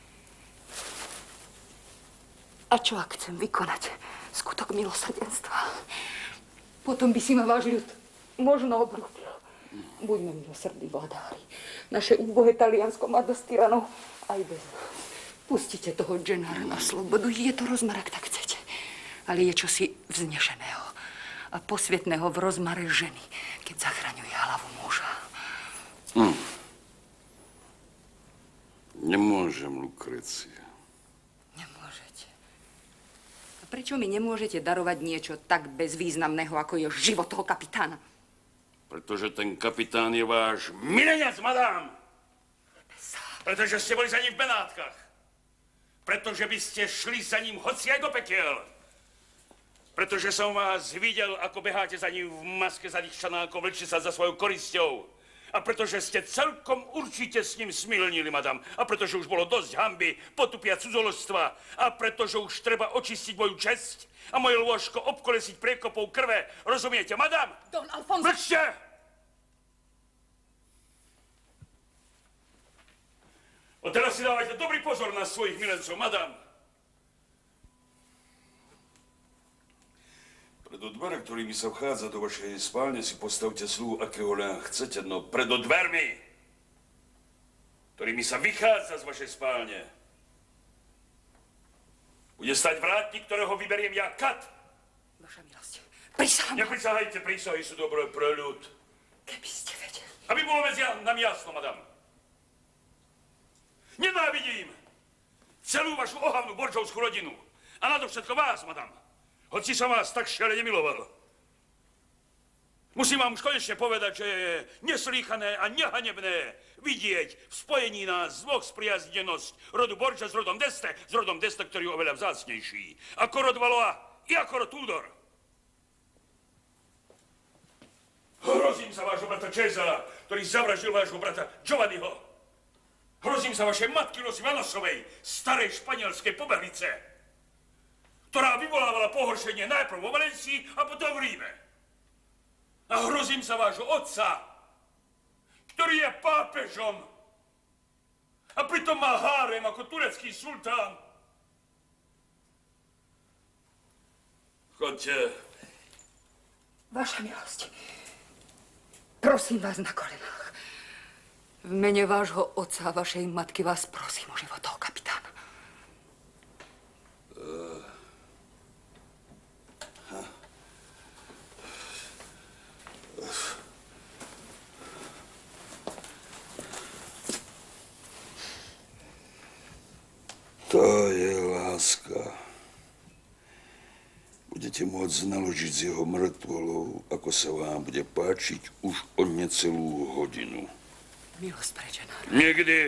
A čo ak chcem vykonať skutok milosrdenstva? Potom by si ma váš ľud možno obrútil. Buďme milosrdní vladári. Naše úbohé Taliansko má dosť tyranov aj bez nás. Pustite toho Gennara na slobodu. Je to rozmar, ak tak chcete. Ale je čosi vznešeného a posvetného v rozmare ženy, keď zachraňuje hlavu muža. Nemôžem, Lukrécia. Nemôžete. A prečo mi nemôžete darovať niečo tak bezvýznamného, ako je život toho kapitána? Pretože ten kapitán je váš milenec, madám. Pretože ste boli za ním v Benátkach. Pretože by ste šli za ním hoci aj do pekiel. Pretože som vás videl, ako beháte za ním v maske zadýchčanákov, vlečte sa za svojou korisťou. A pretože ste celkom určite s ním smilnili, madam. A pretože už bolo dosť hanby, potupia cudzoložstva. A pretože už treba očistiť moju česť a moje lôžko obkolesiť priekopou krve. Rozumiete, madam? Don Alfonso... Mlčte! A teraz si dávajte dobrý pozor na svojich milencov, madam. Predo dvere, ktorými sa vchádza do vašej spálne, si postavte sluhu, akého len chcete, no predo dvermi, ktorými sa vychádza z vašej spálne, bude stať vrátnik, ktorého vyberiem ja, Kat. Vaša milosť, prisahám. Neprisahajte, prísahy sú dobré pre ľud. Keby ste vedeli. Aby bolo medzi nami jasno, madam. Nenávidím celú vašu ohavnú borčovskú rodinu. A nadovšetko vás, madam. Hoci som vás tak šele nemiloval. Musím vám už konečne povedať, že je neslýchané a nehanebné vidieť v spojení nás dvoch spriaznenosť rodu Borgia s rodom d'Este, ktorý je oveľa vzácnejší. Ako rod Valois i ako rod Tudor. Hrozím sa vášho brata Cezara, ktorý zavraždil vášho brata Giovanniho. Hrozím sa vašej matky Rosy Vanosovej, starej španielskej pobehlice, ktorá vyvolávala pohoršenie najprv vo Valencii a potom v Ríme. A hrozím sa vášho otca, ktorý je pápežom a pritom má hárem ako turecký sultán. Chodte, Vaša milosť. Prosím vás na kolenách. V mene vášho otca a vašej matky vás prosím o život toho kapitána. To je láska. Budete môcť naložiť s jeho mŕtvolou, ako sa vám bude páčiť, už o necelú hodinu. Milosť pre Gennara. Niekdy.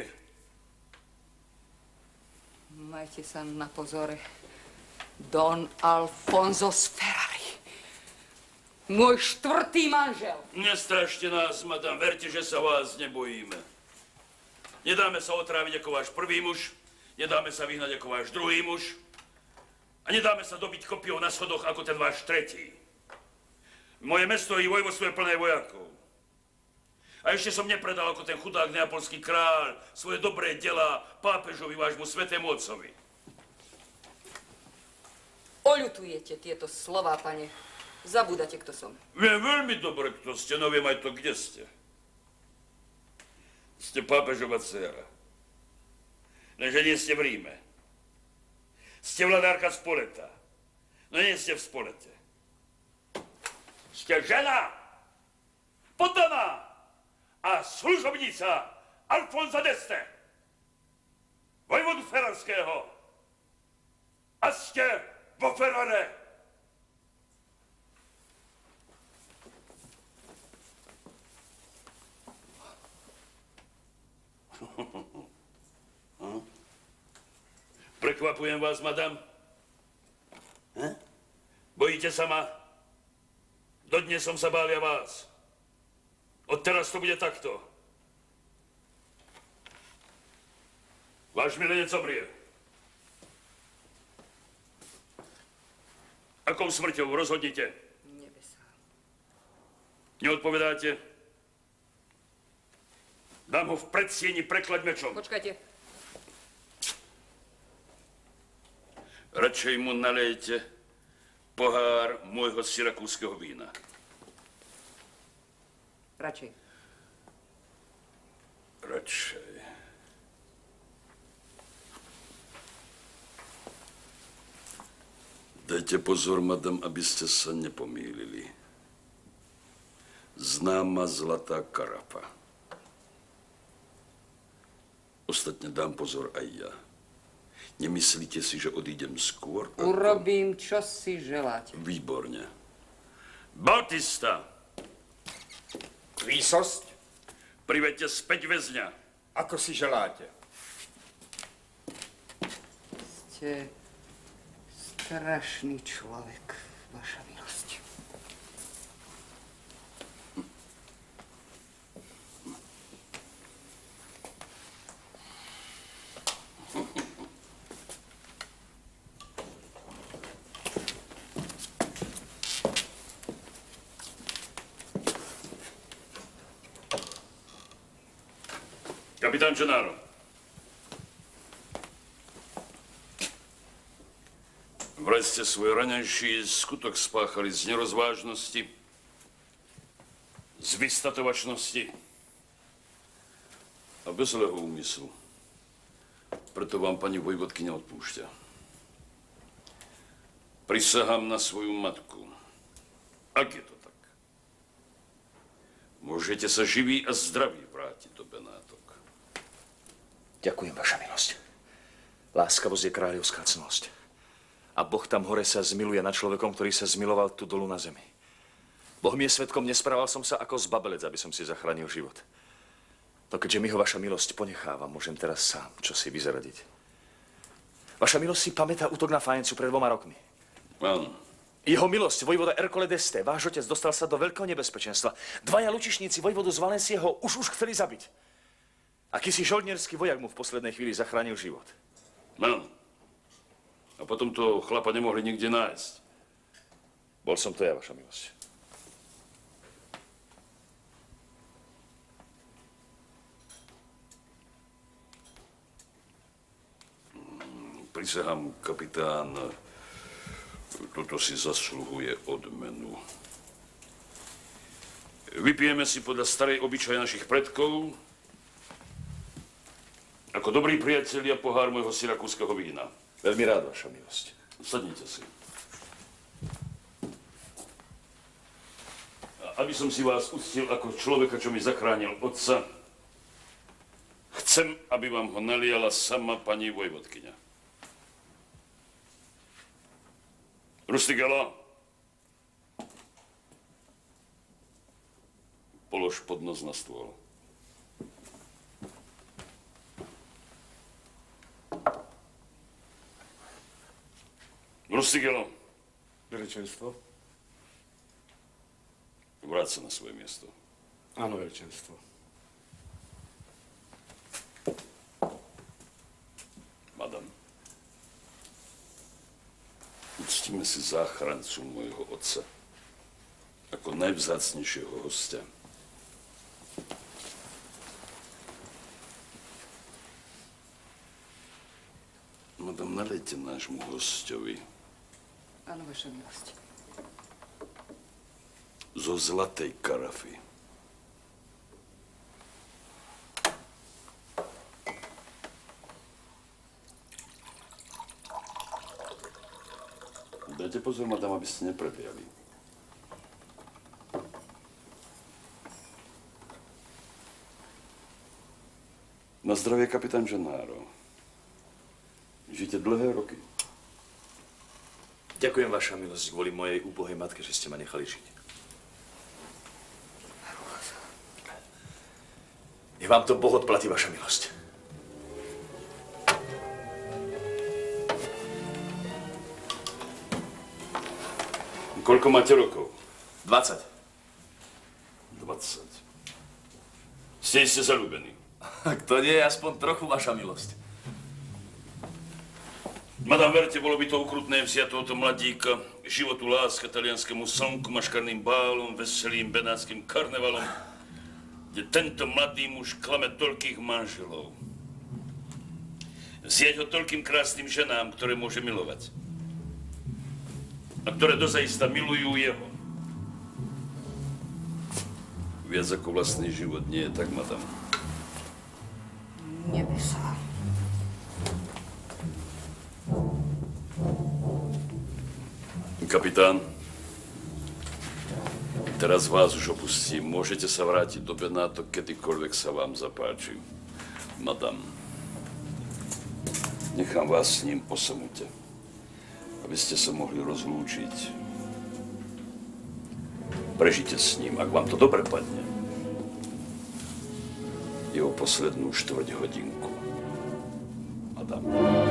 Majte sa na pozore. Don Alfonso z Ferrari. Môj štvrtý manžel. Nestrašte nás, madam. Verte, že sa vás nebojíme. Nedáme sa otráviť ako váš prvý muž. Nedáme sa vyhnať ako váš druhý muž. A nedáme sa dobiť kopiou na schodoch ako ten váš tretí. Moje mesto i vojvodstvo je plné vojakov. A ešte som nepredal ako ten chudák neapolský kráľ svoje dobré delá pápežovi, vášmu svätému otcovi. Oľutujete tieto slová, pane. Zabúdate, kto som. Viem veľmi dobre, kto ste, no viem aj to, kde ste. Ste pápežova dcéra. Lenže nie ste v Ríme. Ste vladárka Spoleta. No nie ste v Spolete. Ste žena, poddaná a služobnica Alfonsa d'Este, vojvodu ferrarského. A ste vo Ferrare. Prekvapujem vás, madam? Bojíte sa ma? Dodnes som sa bál ja vás. Odteraz to bude takto. Váš milenec zomrie. Akou smrťou? Rozhodnite. Nebesá. Neodpovedáte? Dám ho v predsieni preklať mečom. Počkajte. Radšej mu nalejte pohár môjho syrakúskeho vína. Radšej. Radšej. Dajte pozor, madam, aby ste sa nepomýlili. Známa zlatá karafa. Ostatne dám pozor aj ja. Nemyslíte si, že odídem skôr? Urobím, čo si želáte. Výborne. Bautista! Výsosť? Priveďte späť väzňa. Ako si želáte. Ste strašný človek, vaša milosť. Kapitán Gennaro. Vraj ste svoj raňajší skutok spáchali z nerozvážnosti, z vystatovačnosti a bez zlého úmyslu. Preto vám pani vojvodkyňa odpúšťa. Prisahám na svoju matku. Ak je to tak, môžete sa živí a zdraví vrátiť do Benátok. Ďakujem, vaša milosť. Láskavosť je kráľovská cnosť. A Boh tam hore sa zmiluje nad človekom, ktorý sa zmiloval tu dolu na zemi. Boh mi je svedkom, nesprával som sa ako zbabelec, aby som si zachránil život. No keďže mi ho vaša milosť ponecháva, môžem teraz sám čo si vyzradiť. Vaša milosť si pamätá útok na Fajencu pred 2 rokmi. Áno. Jeho milosť, vojvoda Ercole d'Este, váš otec dostal sa do veľkého nebezpečenstva. 2 lučišníci vojvodu z Valencie ho už chceli zabiť. Akýsi žoldnierský vojak mu v poslednej chvíli zachránil život. Áno. A potom to chlapa nemohli nikde nájsť. Bol som to ja, vaša milosť. Prisahám, kapitán, toto si zasluhuje odmenu. Vypijeme si podľa starej obyčaje našich predkov ako dobrí priatelia pohár môjho syrakúskeho vína. Veľmi rád, vaša milosť. Sadnite si. A aby som si vás uctil ako človeka, čo mi zachránil otca, chcem, aby vám ho naliala sama pani vojvodkyňa. Rustigelo, polož podnos na stôl. Rustigelo. Veličenstvo. Vráť sa na svoje miesto. Áno, veličenstvo. Madam, uctíme si záchrancu môjho otca ako najvzácnejšieho hostia. Madam, nalejte nášmu hostovi Áno, vaša milosť. zo zlatej karafy. Dajte pozor, madam, aby ste neprebijali. Na zdravie, kapitán Gennaro. Žijte dlhé roky. Ďakujem, vaša milosť, kvôli mojej úbohej matke, že ste ma nechali žiť. Nech vám to Boh odplatí, vaša milosť. Koľko máte rokov? 20. 20. Ste iste zaľúbení? Kto nie je aspoň trochu, vaša milosť. Madam, verte, bolo by to ukrutné vziať tohoto mladíka, životu láska, talianskému slnku, maškarným bálom, veselým benátským karnevalom, kde tento mladý muž klame toľkých manželov. Vziať ho toľkým krásnym ženám, ktoré môže milovať. A ktoré dozajista milujú jeho. Viac ako vlastný život nie je tak, madam. Nebesá. Kapitán, teraz vás už opustím. Môžete sa vrátiť do Benátok, kedykoľvek sa vám zapáči. Madam, nechám vás s ním po samute, aby ste sa mohli rozlúčiť. Prežite s ním, ak vám to dobre padne, jeho poslednú štvrť hodinku. Madam.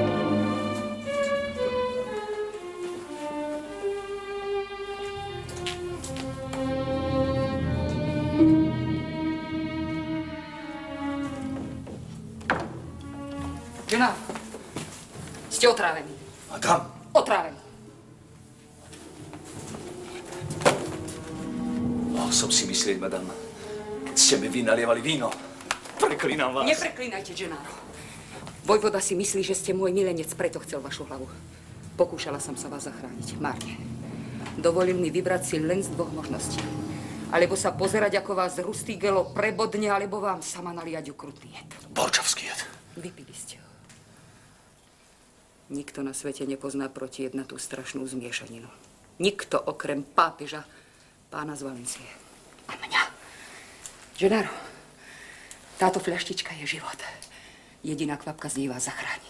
Žena, ste otrávení. Madam. Otrávení. Mohol som si myslieť, madam, keď ste mi vy nalievali víno. Preklínam vás. Nepreklínajte, Gennaro. Vojvoda si myslí, že ste môj milenec, preto chcel vašu hlavu. Pokúšala som sa vás zachrániť. Márne. Dovolil mi vybrať si len z dvoch možností. Alebo sa pozerať, ako vás Rustigelo prebodne, alebo vám sama naliať okrutný jed. Borčovský jed. Vypili ste ho. Nikto na svete nepozná proti jedna tú strašnú zmiešaninu. Nikto okrem pápeža, pána z Valencie. A mňa. Gennaro, táto fľaštička je život. Jediná kvapka z nej vás zachráni.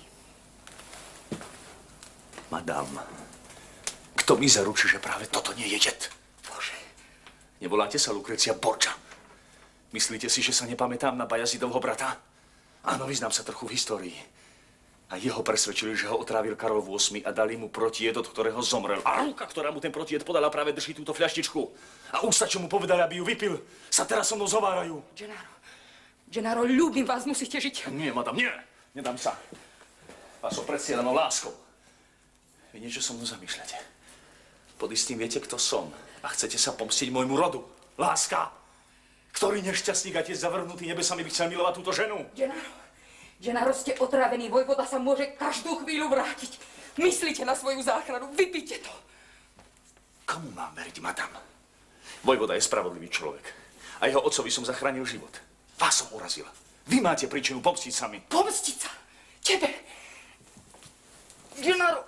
Madam, kto mi zaručí, že práve toto nie je jed? Bože. Nevoláte sa Lucrecia Borgia? Myslíte si, že sa nepamätám na Bajazidovho brata? Áno, vyznám sa trochu v histórii. A jeho presvedčili, že ho otrávil Karol VIII a dali mu protijed, od ktorého zomrel. A ruka, ktorá mu ten protijed podala, práve drží túto fľaštičku. A ústa, čo mu povedali, aby ju vypil, sa teraz so mnou zovárajú. Gennaro, ľúbim vás, musíte žiť. Nie, madam, nie. Nedám sa. Vás so predsielanou láskou. Vy niečo so mnou zamýšľate. Pod istým viete, kto som. A chcete sa pomstiť môjmu rodu. Láska. Ktorý nešťastník a tiež zavrhnutý nebesami by chcel milovať túto ženu? Gennaro, ste otrávení. Vojvoda sa môže každú chvíľu vrátiť. Myslíte na svoju záchranu. Vypíte to. Komu mám veriť, madam? Vojvoda je spravodlivý človek. A jeho otcovi som zachránil život. Vás som urazil. Vy máte príčinu pomstiť sa mi. Pomstiť sa? Tebe? Gennaro!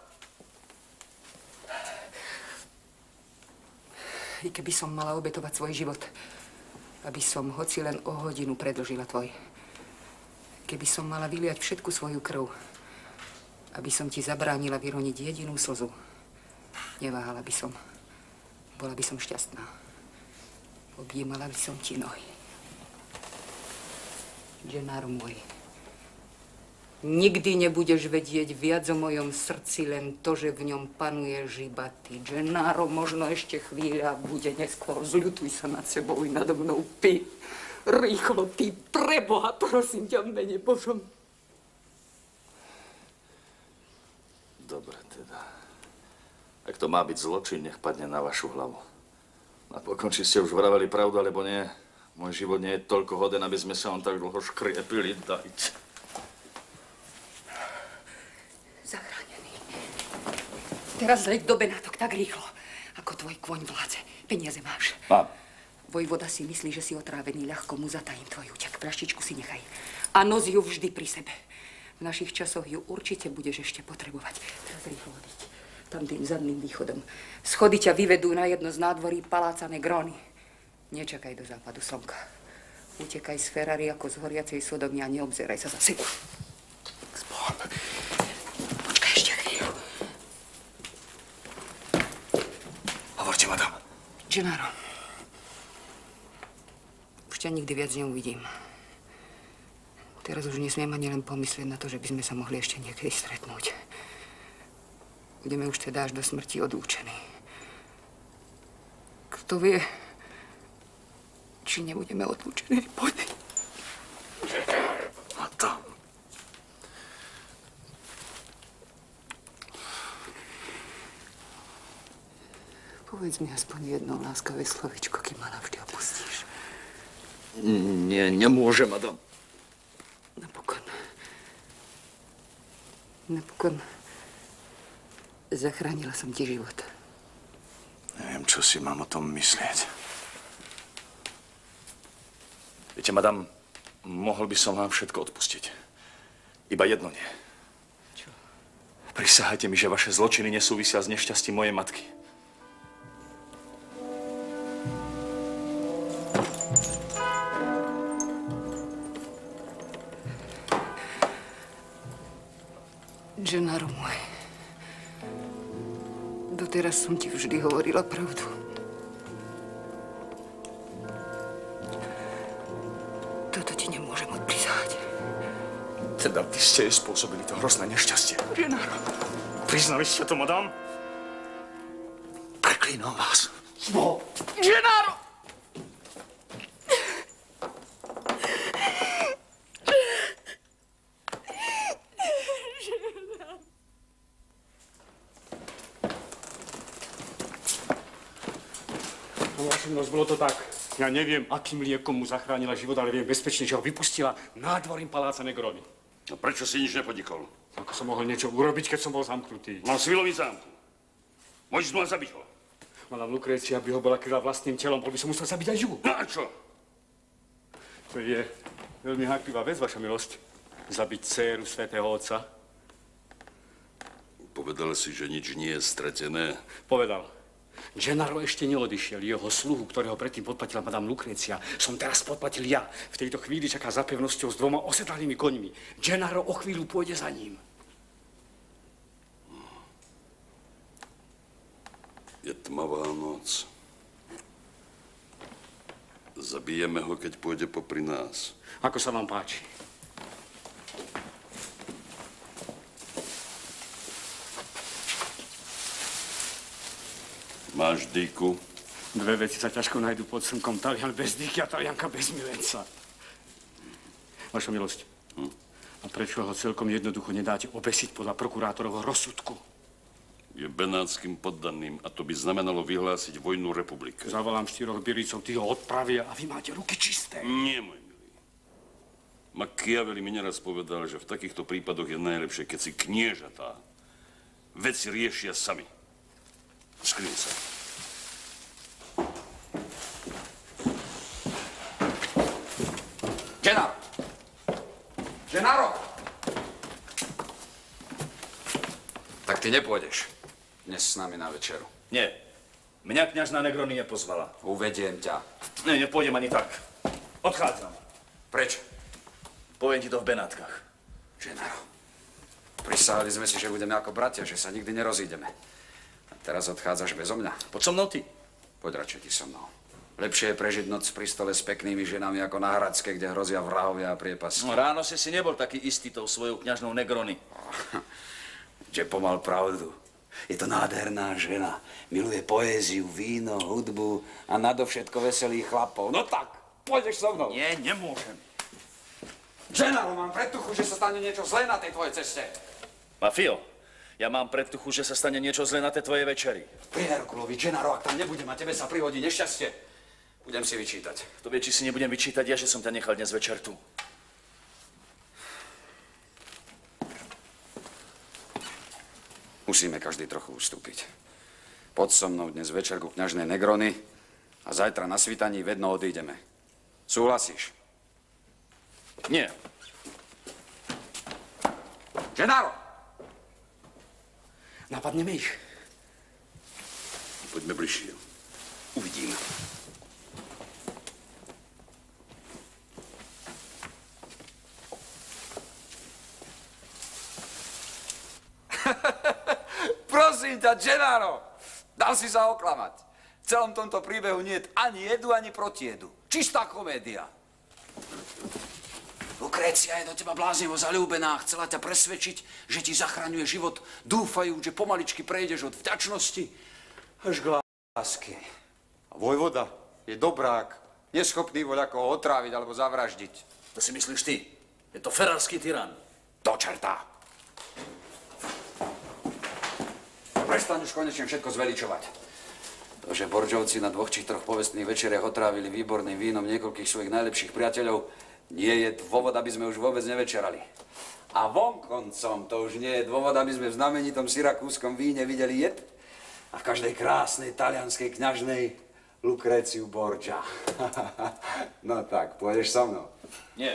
I keby som mala obetovať svoj život, aby som hoci len o hodinu predĺžila tvoj. Keby som mala vyliať všetku svoju krv, aby som ti zabránila vyroniť jedinú slzu, neváhala by som. Bola by som šťastná. Objímala by som ti nohy. Gennaro môj, nikdy nebudeš vedieť viac o mojom srdci, len to, že v ňom panuješ iba ty. Gennaro, možno ešte chvíľa bude neskôr. Zľutuj sa nad sebou i nado mnou. Ty, rýchlo, ty, preboha, prosím ťa, v mene Božom. Dobre teda. Ak to má byť zločin, nech padne na vašu hlavu. Napokon, či ste už vraveli pravdu, alebo nie. Môj život nie je toľko hoden, aby sme sa on tak dlho škriepili. Dajte. Zachránený. Teraz leď do Benátok tak rýchlo, ako tvoj kôň vládze. Peniaze máš. Mám. Vojvoda si myslí, že si otrávený, ľahko mu zatajím tvoj útek. Praštičku si nechaj. A nos ju vždy pri sebe. V našich časoch ju určite budeš ešte potrebovať. Teraz rýchlo odíď. Tam tým zadným východom. Schody ťa vyvedú na jedno z nádvorí paláca Negroni. Nečakaj do západu slnka. Utekaj z Ferrari ako z horiacej Sodomy a neobzeraj sa za sebou. Počkaj ešte chvíľu. Hovorte, madam. Gennaro. Už ťa nikdy viac neuvidím. Teraz už nesmiem ani len pomyslieť na to, že by sme sa mohli ešte niekedy stretnúť. Budeme už teda až do smrti odlúčení. Kto vie, či nebudeme odlúčení. Poď. A tam. Povedz mi aspoň jedno láskavé slovičko, kým ma navždy opustíš. Nie, nemôže, madam. Napokon zachránila som ti život. Neviem, čo si mám o tom myslieť. Viete, madam, mohol by som vám všetko odpustiť. Iba jedno nie. Čo? Prisahajte mi, že vaše zločiny nesúvisia s nešťastím mojej matky. Gennaro môj, doteraz som ti vždy hovorila pravdu. Toto ti nemôžem odprisať. Teda vy ste jej spôsobili to hrozné nešťastie. Gennaro. Priznali ste to, madam? Preklínam vás. Gennaro! Bolo to tak. Ja neviem, akým liekom mu zachránila život, ale viem bezpečne, že ho vypustila nádvorím paláca Negroni. A prečo si nič nepodnikol? Ako som mohol niečo urobiť, keď som bol zamknutý? Mal si vyloviť zámku. Môžeš mal zabiť ho. Madam Lucrécia by ho bola kryla vlastným telom, bol by som musel zabiť aj ju. No a čo? To je veľmi háklivá vec, vaša milosť. Zabiť dcéru svätého otca. Povedal si, že nič nie je stratené. Povedal. Gennaro ešte neodišiel. Jeho sluhu, ktorého predtým podplatila madam Lucrécia, som teraz podplatil ja. V tejto chvíli čaká za pevnosťou s 2 osedlanými koňmi. Gennaro o chvíľu pôjde za ním. Je tmavá noc. Zabijeme ho, keď pôjde popri nás. Ako sa vám páči? Máš dýku? 2 veci sa ťažko nájdu pod slnkom. Talian bez dýky a Talianka bez milenca. Vaša milosť. A prečo ho celkom jednoducho nedáte obesiť podľa prokurátorovho rozsudku? Je benátskym poddaným a to by znamenalo vyhlásiť vojnu republike. Zavolám 4 birlicov, tí ho odpravia a vy máte ruky čisté. Nie, môj milý. Machiavelli mi neraz povedal, že v takýchto prípadoch je najlepšie, keď si kniežatá veci riešia sami. Skryň sa. Tak ty nepôjdeš dnes s nami na večeru. Nie. Mňa kňažná Negroni nepozvala. Uvediem ťa. Nie, nepôjdem ani tak. Odchádzam. Prečo? Poviem ti to v Benátkach. Gennaro, prisahali sme si, že budeme ako bratia, že sa nikdy nerozídeme. A teraz odchádzaš bezo mňa. Poď so mnou ty. Poď radšej ty so mnou. Lepšie je prežiť noc pri stole s peknými ženami ako na Hradske, kde hrozia vrahovia a priepasky. No, ráno si nebol taký istý tou svojou kňažnou Negroni. Čepo mal pravdu. Je to nádherná žena. Miluje poéziu, víno, hudbu a nadovšetko veselých chlapov. No tak, pôjdeš so mnou. Nie, nemôžem. Gennaro, mám predtuchu, že sa stane niečo zlé na tej tvojej ceste. Mafio, ja mám predtuchu, že sa stane niečo zlé na tej tvojej večeri. Pri Herkulovi, Gennaro, ak tam nebudem a tebe sa prihodí nešťastie, budem si vyčítať. To vie, či si nebudem vyčítať ja, že som ťa nechal dnes večer tu. Musíme každý trochu ustúpiť. Poď so mnou dnes večer ku kňažnej Negroni a zajtra na svítaní vedno odídeme. Súhlasíš? Nie. Gennaro! Napadneme ich. Poďme bližšie. Uvidíme. Prosím ťa, Gennaro, dal si sa oklamať. V celom tomto príbehu nie je ani jedu, ani protiedu. Čistá komédia. Lukrécia je do teba bláznivo zaľúbená a chcela ťa presvedčiť, že ti zachraňuje život, dúfajú, že pomaličky prejdeš od vďačnosti až k láske. A vojvoda je dobrák, neschopný voľako ho otráviť alebo zavraždiť. To si myslíš ty? Je to ferárský tyran. Do čerta. Prestaň už konečne všetko zveličovať. To, že Borgovci na 2 či 3 povestných večeriach otrávili výborným vínom niekoľkých svojich najlepších priateľov, nie je dôvod, aby sme už vôbec nevečerali. A vonkoncom to už nie je dôvod, aby sme v znamenitom syrakúskom víne videli jed a v každej krásnej talianskej kňažnej Lukréciu Borgia. No tak, pôjdeš so mnou? Nie.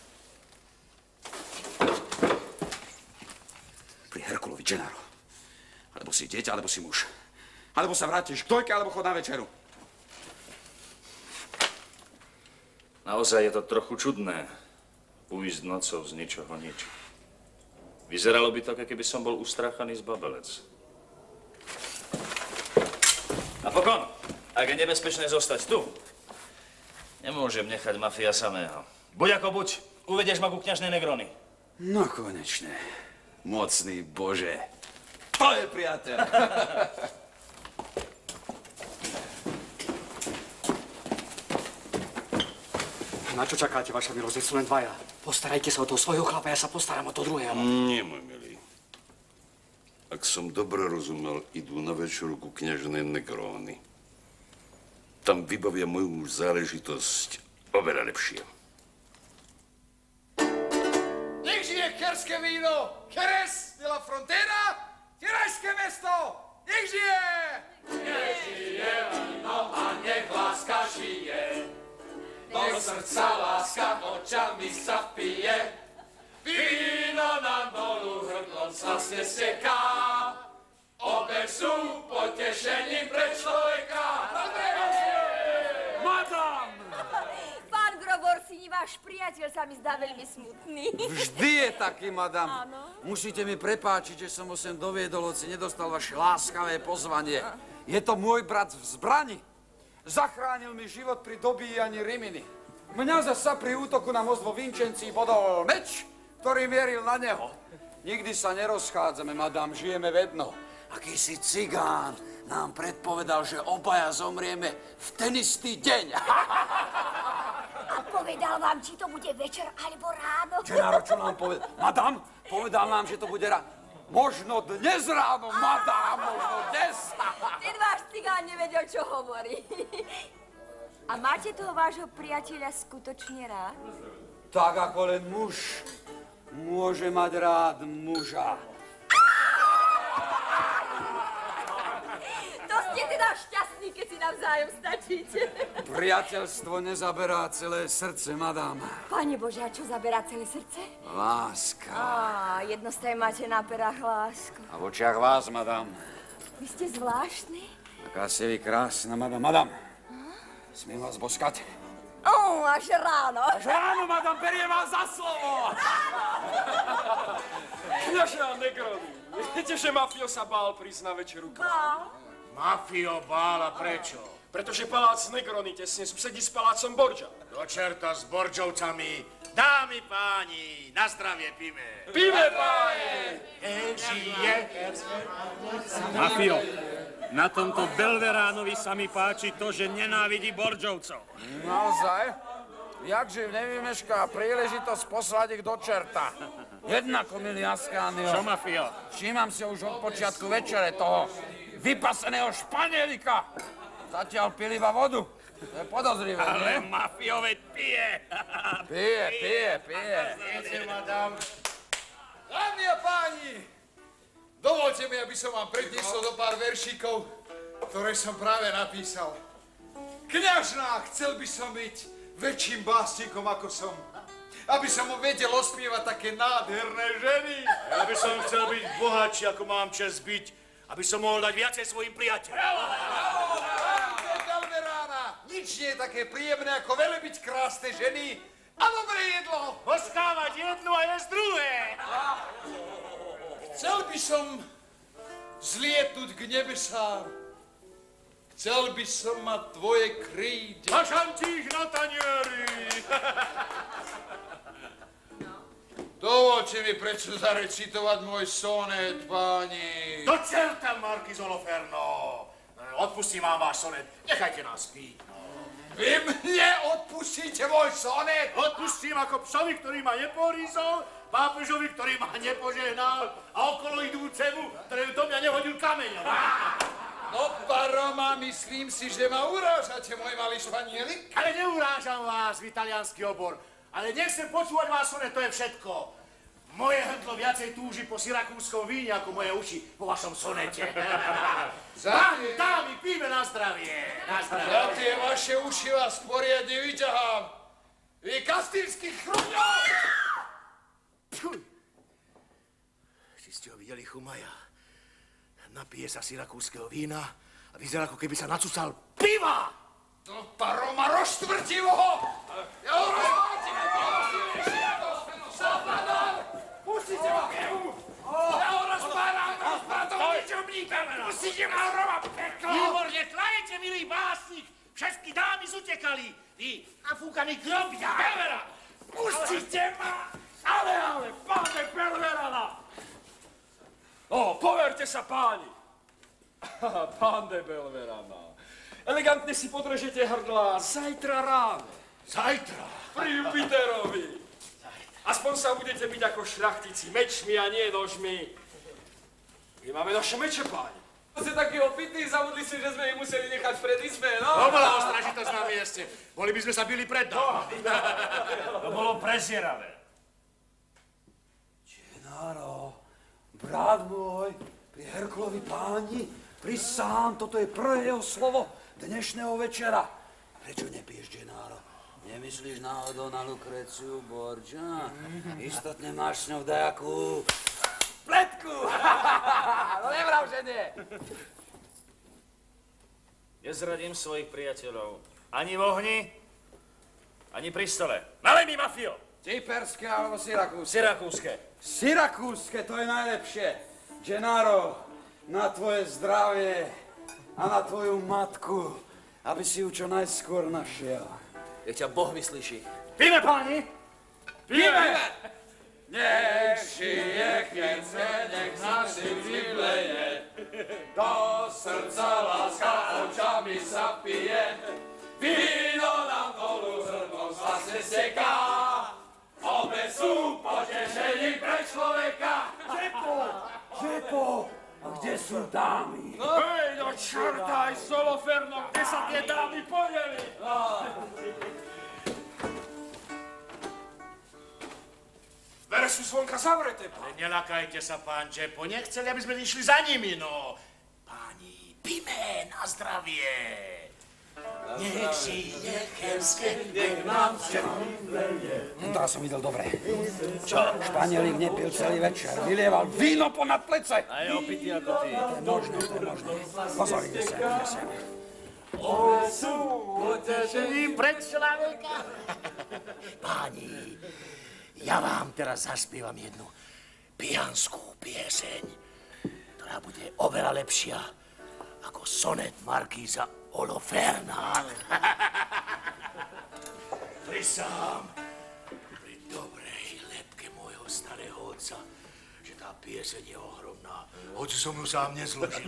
Pri Herkulovi, Gennaro. Alebo si dieťa, alebo si muž. Alebo sa vrátiš k dojke, alebo chod na večeru. Naozaj je to trochu čudné. Uísť nocou z ničoho nič. Vyzeralo by to, keby som bol ustráchaný z babelec. Napokon, ak je nebezpečné zostať tu, nemôžem nechať Mafia samého. Buď ako buď, uvedieš ma ku kňažnej Negroni. No konečne. Mocný Bože. To je priateľ. Na čo čakáte, vaša milosť? Sú len dvaja. Postarajte sa o toho svojho chlapa, ja sa postaram o to druhého. Nie, môj milý. Ak som dobre rozumel, idú na večeru ku kňažnej Negroni. Tam vybavia moju záležitosť oveľa lepšie. Nech žije kerské víno! Jerez de la Frontera! Tirajské mesto! Nech žije! Nech žije víno a nech láska žije. Do srdca láska očami sa vpije. Víno na dolu hrdlom slastne steká. Obe sú potešením pre človeka. Madam! Pán Groborsini, váš priateľ sa mi zdá veľmi smutný. Vždy je taký, madam. Áno. Musíte mi prepáčiť, že som ho sem doviedol, hoci nedostal vaše láskavé pozvanie. Je to môj brat v zbrani. Zachránil mi život pri dobíjaní Riminy. Mňa zasa pri útoku na most vo Vinčencii bodol meč, ktorý mieril na neho. Nikdy sa nerozchádzame, madam, žijeme vedno. Akýsi cigán nám predpovedal, že obaja zomrieme v ten istý deň. A povedal vám, či to bude večer alebo ráno? Gennaro, čo nám povedal? Madam, povedal nám, že to bude ráno. Možno dnes ráno, madam, možno dnes. Ten váš cigán nevedel, čo hovorí. A máte toho vášho priateľa skutočne rád? Tak ako len muž môže mať rád muža. To ste teda šťastní, keď si si navzájom stačíte. Priateľstvo nezaberá celé srdce, madám. Pane Bože, a čo zaberá celé srdce? Láska. Jednostaj máte na perách lásku. A v očiach vás, madám. Vy ste zvláštny. Taká si vy krásna, madám. Madám, smiem vás boskať? Až ráno. Až ráno, madám, beriem vás za slovo. Kňažná Negroni, viete, že Mafio sa bál prísť na večeru k vám? Mafio bála prečo? Pretože palác Negroni tesne susedí s palácom Borgia. Do čerta s Borgiovcami. Dámy, páni, na zdravie píme. Píme, páni! Žije. Mafio, na tomto Belveránovi sa mi páči to, že nenávidí Borgiovcov. Naozaj? Jakže nevymešká príležitosť poslať ich do čerta. Jednako, milý Ascanio. Čo, Mafio? Všímam si už od počiatku večere toho vypaseného španielika. Zatiaľ pil iba vodu. To je podozrivé, Ale nie? Mafio veď pije. Pije. Dámy a páni, dovolte mi, aby som vám predniesol do pár veršíkov, ktoré som práve napísal. Kňažná, chcel by som byť väčším básnikom, ako som. Aby som mu vedel ospievať také nádherné ženy. Ja by som chcel byť bohatší, ako mám čest byť, aby som mohol dať viacej svojim priateľom. Nič nie je také príjemné, ako velebiť krásne ženy a dobré jedlo. Poskávať jednu a jesť druhé. Chcel by som zlietnúť k nebesám. Chcel by som mať tvoje krídla. A šantíš na tanieri. Dovolte mi prečo zarecitovať môj sonet, páni. Do čerta, Marquis Oloferno. Odpustím vám váš sonet. Nechajte nás piť. Vy mne odpustíte môj sonet? Odpustím ako psovi, ktorý ma neporízol, pápežovi, ktorý ma nepožehnal a okolo idúcemu, ktorý do mňa nehodil kameňom. No, paroma, myslím si, že ma urážate, môj malý španielik. Ale neurážam vás v italiánsky obor. Ale nechcem počúvať vás sonet, to je všetko. Moje hrdlo viacej túži po syrakúskom víne, ako moje uši po vašom sonete. Dámy, píme na zdravie. Na zdravie. Ja tie vaše uši vás poriadne vyťahám. Vy kastírsky chrumňov! Či ste ho videli, Chumaja? Napije sa syrakúskeho vína a vyzerá, ako keby sa nacucal piva! To paroma rozštvrtím ho! Ja ho rozpátime! Pustite ma! Ja ho rozpátam ničomníka! Pustite ma, Roma, peklo! Výborne, tlajete, milý básnik! Všetky dámy zutekali! Vy nafúkaní grobia! Belvera! Pustite ma! Ale, páne Belverana! Poverte sa, páni! Pán de Belverana, elegantne si podrežete hrdla zajtra ráno. Zajtra? Pri Jupiterovi. Aspoň sa budete byť ako šľachtici, mečmi a nie nožmi. My máme naše meče, páni. Ste takí opitní, zabudli si, že sme ich museli nechať pred izbe, no? To bola ostražitosť na mieste. Boli by sme sa bili pred nami. To bolo prezieravé. Genaro, brat môj, pri Herkulovi páni, prisám, toto je prvé jeho slovo dnešného večera. Prečo nepiješ, Genaro? Nemyslíš náhodou na Lucreciu Borgia? Istotne máš s ňou dajakú pletku. No nevrav, že nie. Nezradím svojich priateľov. Ani v ohni, ani pri stole. Nalej mi, Mafio! Cyperské alebo syrakúske? Syrakúske. Syrakúske, to je najlepšie. Genaro, na tvoje zdravie a na tvoju matku, aby si ju čo najskôr našiel. Nech ťa Boh vyslyší. Píme, páni! Píme! Nech žije chce, nech našim živleje, do srdca láska očami sa pije. Víno nám dolu zrnom zase steká, obe sú potešení pre človeka. Žepo, a kde sú dámy? No. Hej, do čerta, aj Soloferno, kde sa tie dámy podeli? Dvere sú zvonka zavreté, pán. Nelakajte sa, pán Žepo, nechceli, aby sme išli za nimi, no. Páni, píme na zdravie. Nech žije Chełmskie, nech nám všetkým vleje. Teraz som videl dobre. Čo? Španielik nepil celý večer, vylieval víno ponad plece. A je opitý ako ty. To je možné, to je možné. Pozor, ide sem, ide sem. Oni sú potešením pre človeka. Páni, ja vám teraz zaspievam jednu pijanskú pieseň, ktorá bude oveľa lepšia ako sonet markíza Holoferna. Prisám pri dobrej lebke môjho starého otca, že tá pieseň je ohromná, hoci som ju sám nezložil.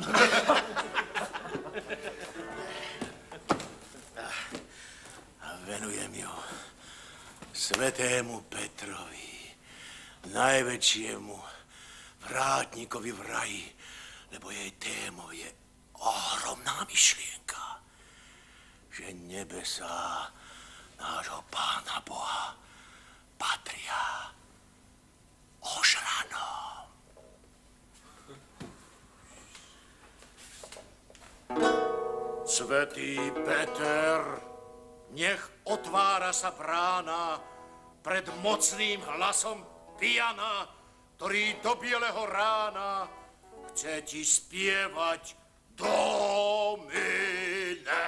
A venujem ju Svätému Petrovi, najväčšiemu vrátnikovi v raji, lebo jej témou je ohromná myšlienka, že nebesá nášho Pána Boha patria ožranom. Svätý Peter, nech otvára sa brána pred mocným hlasom pijana, ktorý do bieleho rána chce ti spievať Domine.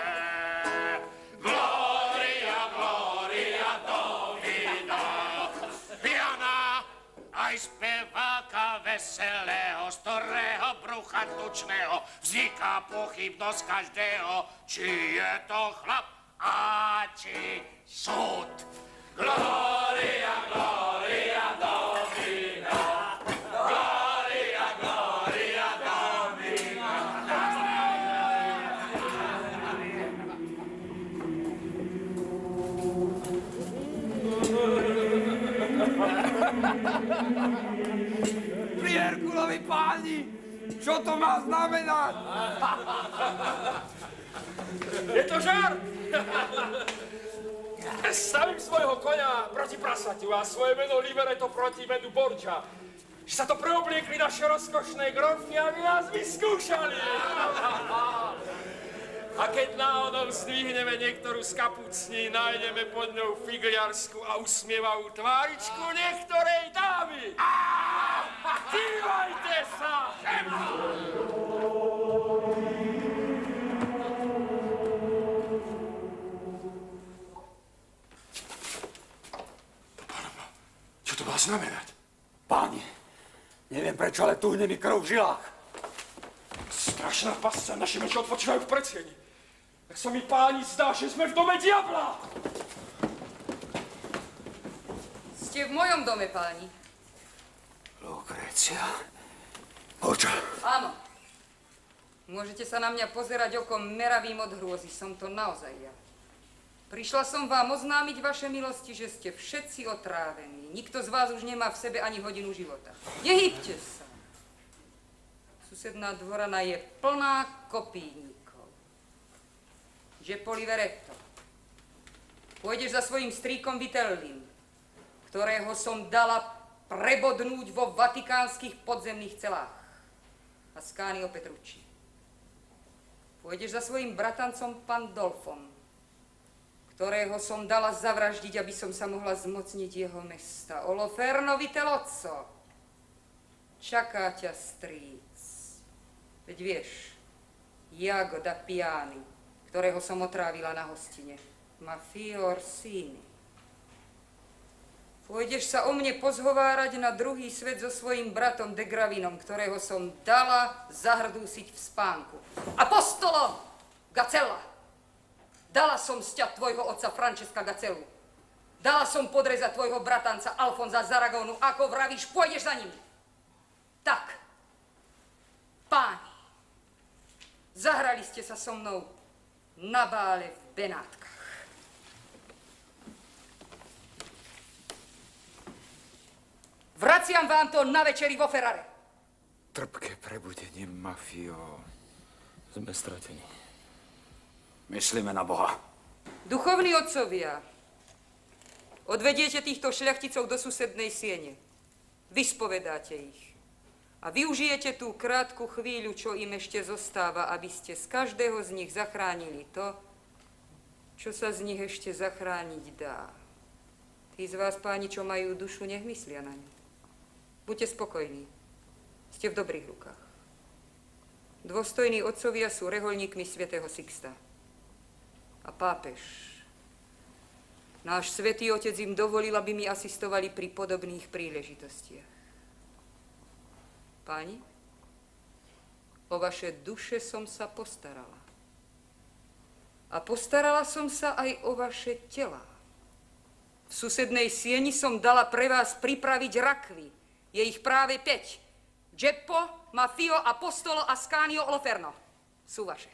Gloria, gloria, Domina. Pijana, aj speváka veselého, z ktorého brucha tučného vzniká pochybnosť každého, či je to chlap a či súd. Gloria, gloria, Domina. Gloria, gloria, Domina. Pri Herkulovi páni, čo to má znamenať? Je to žár? Stavím svojho koňa proti prasatiu a svoje meno Libereto proti menu Borgia. Že sa to preobliekli naše rozkošné grofy, aby nás vyskúšali. A keď náhodou zdvihneme niektorú z kapucní, nájdeme pod ňou figliarsku a usmievavú tváričku niektorej dámy. Dívajte sa! Čo to má znamenať? Páni, neviem prečo, ale tuhne mi krv v žilách. Strašná pasca, naše meče odpočívajú v predsieni. Tak sa mi, páni, zdá, že sme v dome diabla. Ste v mojom dome, páni. Lukrécia, oča. Áno. Môžete sa na mňa pozerať okom meravým od hrôzy, som to naozaj ja. Prišla som vám oznámiť vaše milosti, že ste všetci otrávení. Nikto z vás už nemá v sebe ani hodinu života. Nehýbte sa. Susedná dvorana je plná kopíníkov. Že Poliveretto, pôjdeš za svojím strýkom Vitellím, ktorého som dala prebodnúť vo vatikánskych podzemných celách. Ascanio Petrucci. Pôjdeš za svojím bratancom Pandolfom, ktorého som dala zavraždiť, aby som sa mohla zmocniť jeho mesta. Oloferno Vitellozzo. Čaká ťa stríc. Veď vieš, Iago da Piani, ktorého som otrávila na hostine. Mafio Orsini. Pôjdeš sa o mne pozhovárať na druhý svet so svojím bratom De Gravinom, ktorého som dala zahrdúsiť v spánku. Apostolo Gacella! Dala som sťať tvojho otca Francesca Gacellu. Dala som podrezať tvojho bratanca Alfonza z Aragónu. Ako vravíš, pôjdeš za ním. Tak, páni, zahrali ste sa so mnou na bále v Benátkach. Vraciam vám to na večeri vo Ferrare. Trpké prebudenie, Mafio. Sme stratení. Myslíme na Boha. Duchovní otcovia, odvediete týchto šľachticov do susednej siene. Vyspovedáte ich. A využijete tú krátku chvíľu, čo im ešte zostáva, aby ste z každého z nich zachránili to, čo sa z nich ešte zachrániť dá. Tí z vás, páni, čo majú dušu, nech myslia na ňu. Buďte spokojní. Ste v dobrých rukách. Dôstojní otcovia sú rehoľníkmi svätého Sixta. A pápež. Náš svätý otec im dovolil, aby mi asistovali pri podobných príležitostiach. Páni, o vaše duše som sa postarala. A postarala som sa aj o vaše telá. V susednej sieni som dala pre vás pripraviť rakvy. Je ich práve 5. Geppo, Mafio, Apostolo, Ascanio, Oloferno. Sú vaše.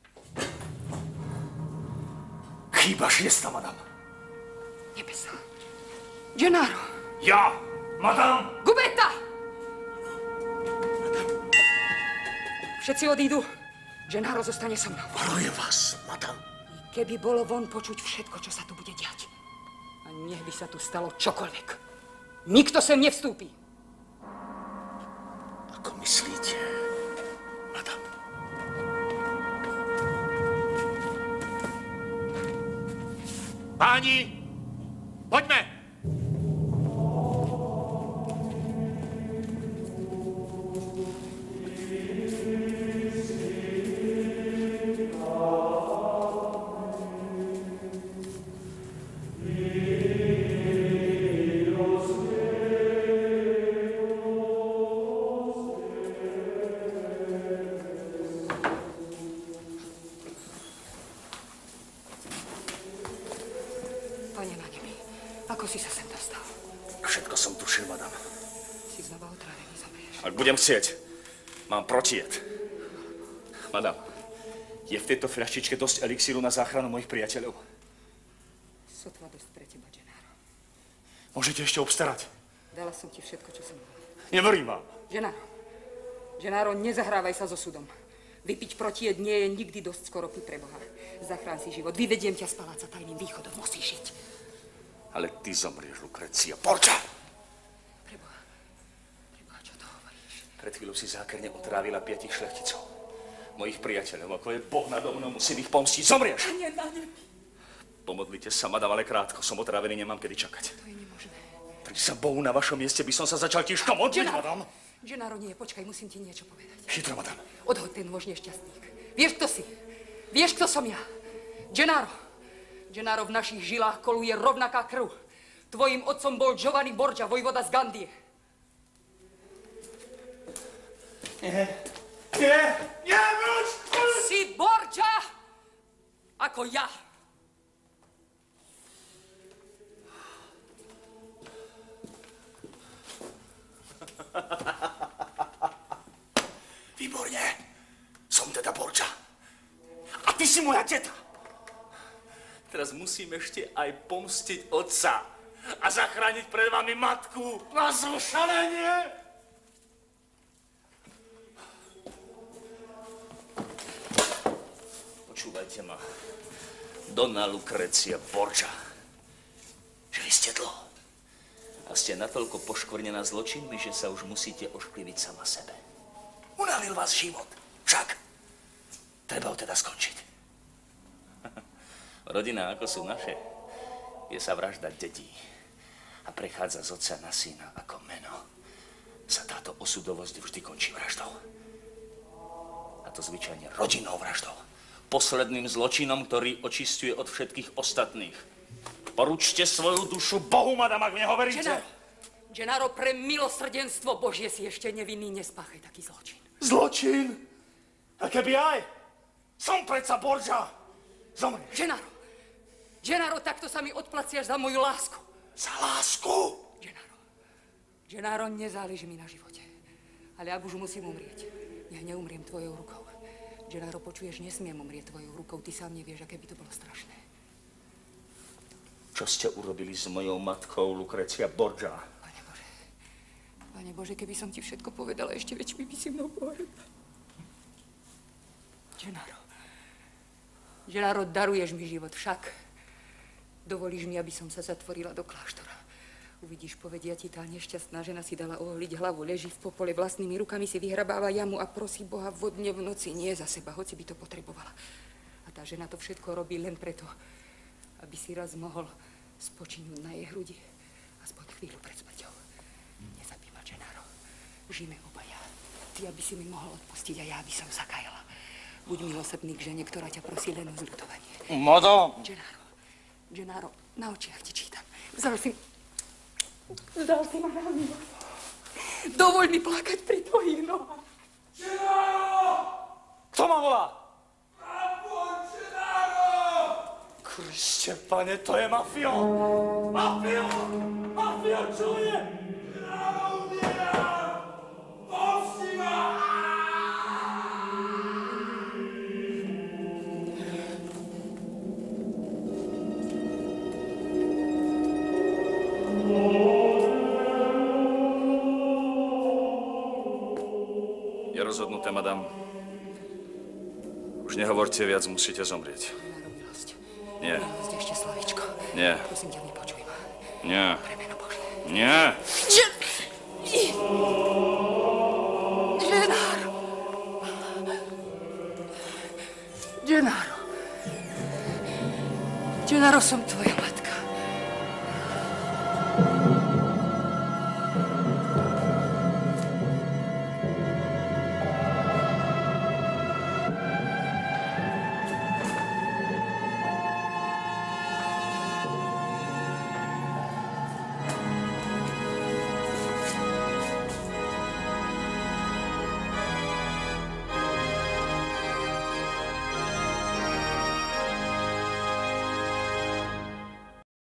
Chýba 6, madam. Nebesa. Gennaro. Ja, madam. Gubetta! Všetci odídu. Gennaro zostane so mnou. Varujem vás, madam. Keby bolo von počuť všetko, čo sa tu bude diať. A nech by sa tu stalo čokoľvek. Nikto sem nevstúpi. Ako myslíte, madam? Páni, poďme! Pane na nebi, ako si sa sem dostal? Všetko som tušil, madam. Si znova otrávený, zomrieš. Ak budem chcieť, mám protijed. Madam, je v tejto fľaštičke dosť elixíru na záchranu mojich priateľov? Sotva dosť pre teba, Gennaro. Môžete ešte obstarať. Dala som ti všetko, čo som mala. Neverím vám. Gennaro, nezahrávaj sa so súdom. Vypiť protijed nie je nikdy dosť skoro pre Boha. Zachráň si život. Vyvediem ťa z paláca tajným východom. Musíš žiť. Ale ty zomrieš, Lucrecia. Borgia! Preboha, čo to hovoríš? Pred chvíľou si zákerne otrávila 5 šľachticov. Mojich priateľov, ako je Boh nado mnou, musím ich pomstiť. Zomrieš! Nie, na nebi. Pomodlite sa, madam, ale krátko. Som otrávený, nemám kedy čakať. To je nemožné. Pri sa Bohu na vašom mieste by som sa začal tiež modliť, madam. Gennaro, nie, počkaj, musím ti niečo povedať. Chytro, madam. Odhoď ten môj nešťastník. Vieš, kto si? Vieš, kto som ja? Gennaro. Gennaro, v našich žilách koluje rovnaká krv. Tvojim otcom bol Giovanni Borgia, vojvoda z Gandie. Nie, mlč! Si Borgia ako ja. Výborne. Som teda Borgia. A ty si moja teta. Teraz musím ešte aj pomstiť otca a zachrániť pred vami matku na zošalenie. Počúvajte ma, Donna Lucrecia Borgia, že vy ste dlho a ste natoľko poškvrnená zločinmi, že sa už musíte oškliviť sama sebe. Unavil vás život, však treba ho teda skončiť. Rodina, ako sú naše, je sa vražda detí a prechádza z otca na syna ako meno. Sa táto osudovosť vždy končí vraždou. A to zvyčajne rodinnou vraždou. Posledným zločinom, ktorý očisťuje od všetkých ostatných. Poručte svoju dušu Bohu, madam, ak mne hovoríte. Gennaro, pre milosrdenstvo Božie si ešte nevinný, nespáchaj taký zločin. Zločin? A keby aj? Som predsa Borgia. Zomrieš. Gennaro, takto sa mi odplaciaš za moju lásku. Za lásku? Gennaro, nezáleží mi na živote. Ale ak už musím umrieť, nech neumriem tvojou rukou. Gennaro, počuješ, nesmiem umrieť tvojou rukou. Ty sám nevieš, aké by to bolo strašné. Čo ste urobili s mojou matkou, Lucrecia Borgia? Pane Bože, keby som ti všetko povedala, ešte väčšmi by si mnou pohrdal. Gennaro, daruješ mi život, však dovolíš mi, aby som sa zatvorila do kláštora. Uvidíš, povedia ti, tá nešťastná žena si dala oholiť hlavu, leží v popole, vlastnými rukami si vyhrabáva jamu a prosí Boha vodne v noci, nie za seba, hoci by to potrebovala. A tá žena to všetko robí len preto, aby si raz mohol spočinúť na jej hrudi aspoň chvíľu pred smrťou. Nezabij ma, Gennaro. Žijeme obaja. Ty, aby si mi mohol odpustiť a ja, aby som sa kajala. Buď milosrdný k žene, ktorá ťa prosí len o zľutovanie. Madame! Gennaro, na očiach ti čítam. Vzal si ma na milost. Dovoľ mi plakať pri tvojich nohách. Gennaro! Kto ma volá? Ramon Gennaro! Kriste, pane, to je Mafio! Mafio! Mafio, čo je? Gennaro umiera! Pusti ma! Je rozhodnuté, madam. Už nehovorte viac, musíte zomrieť. Nie. Milosť, ešte slovičko. Nie. Prosím ťa, vypočuj ma. Nie. Pre meno Bože. Nie. Gennaro! Gennaro! Gennaro, som tvoja.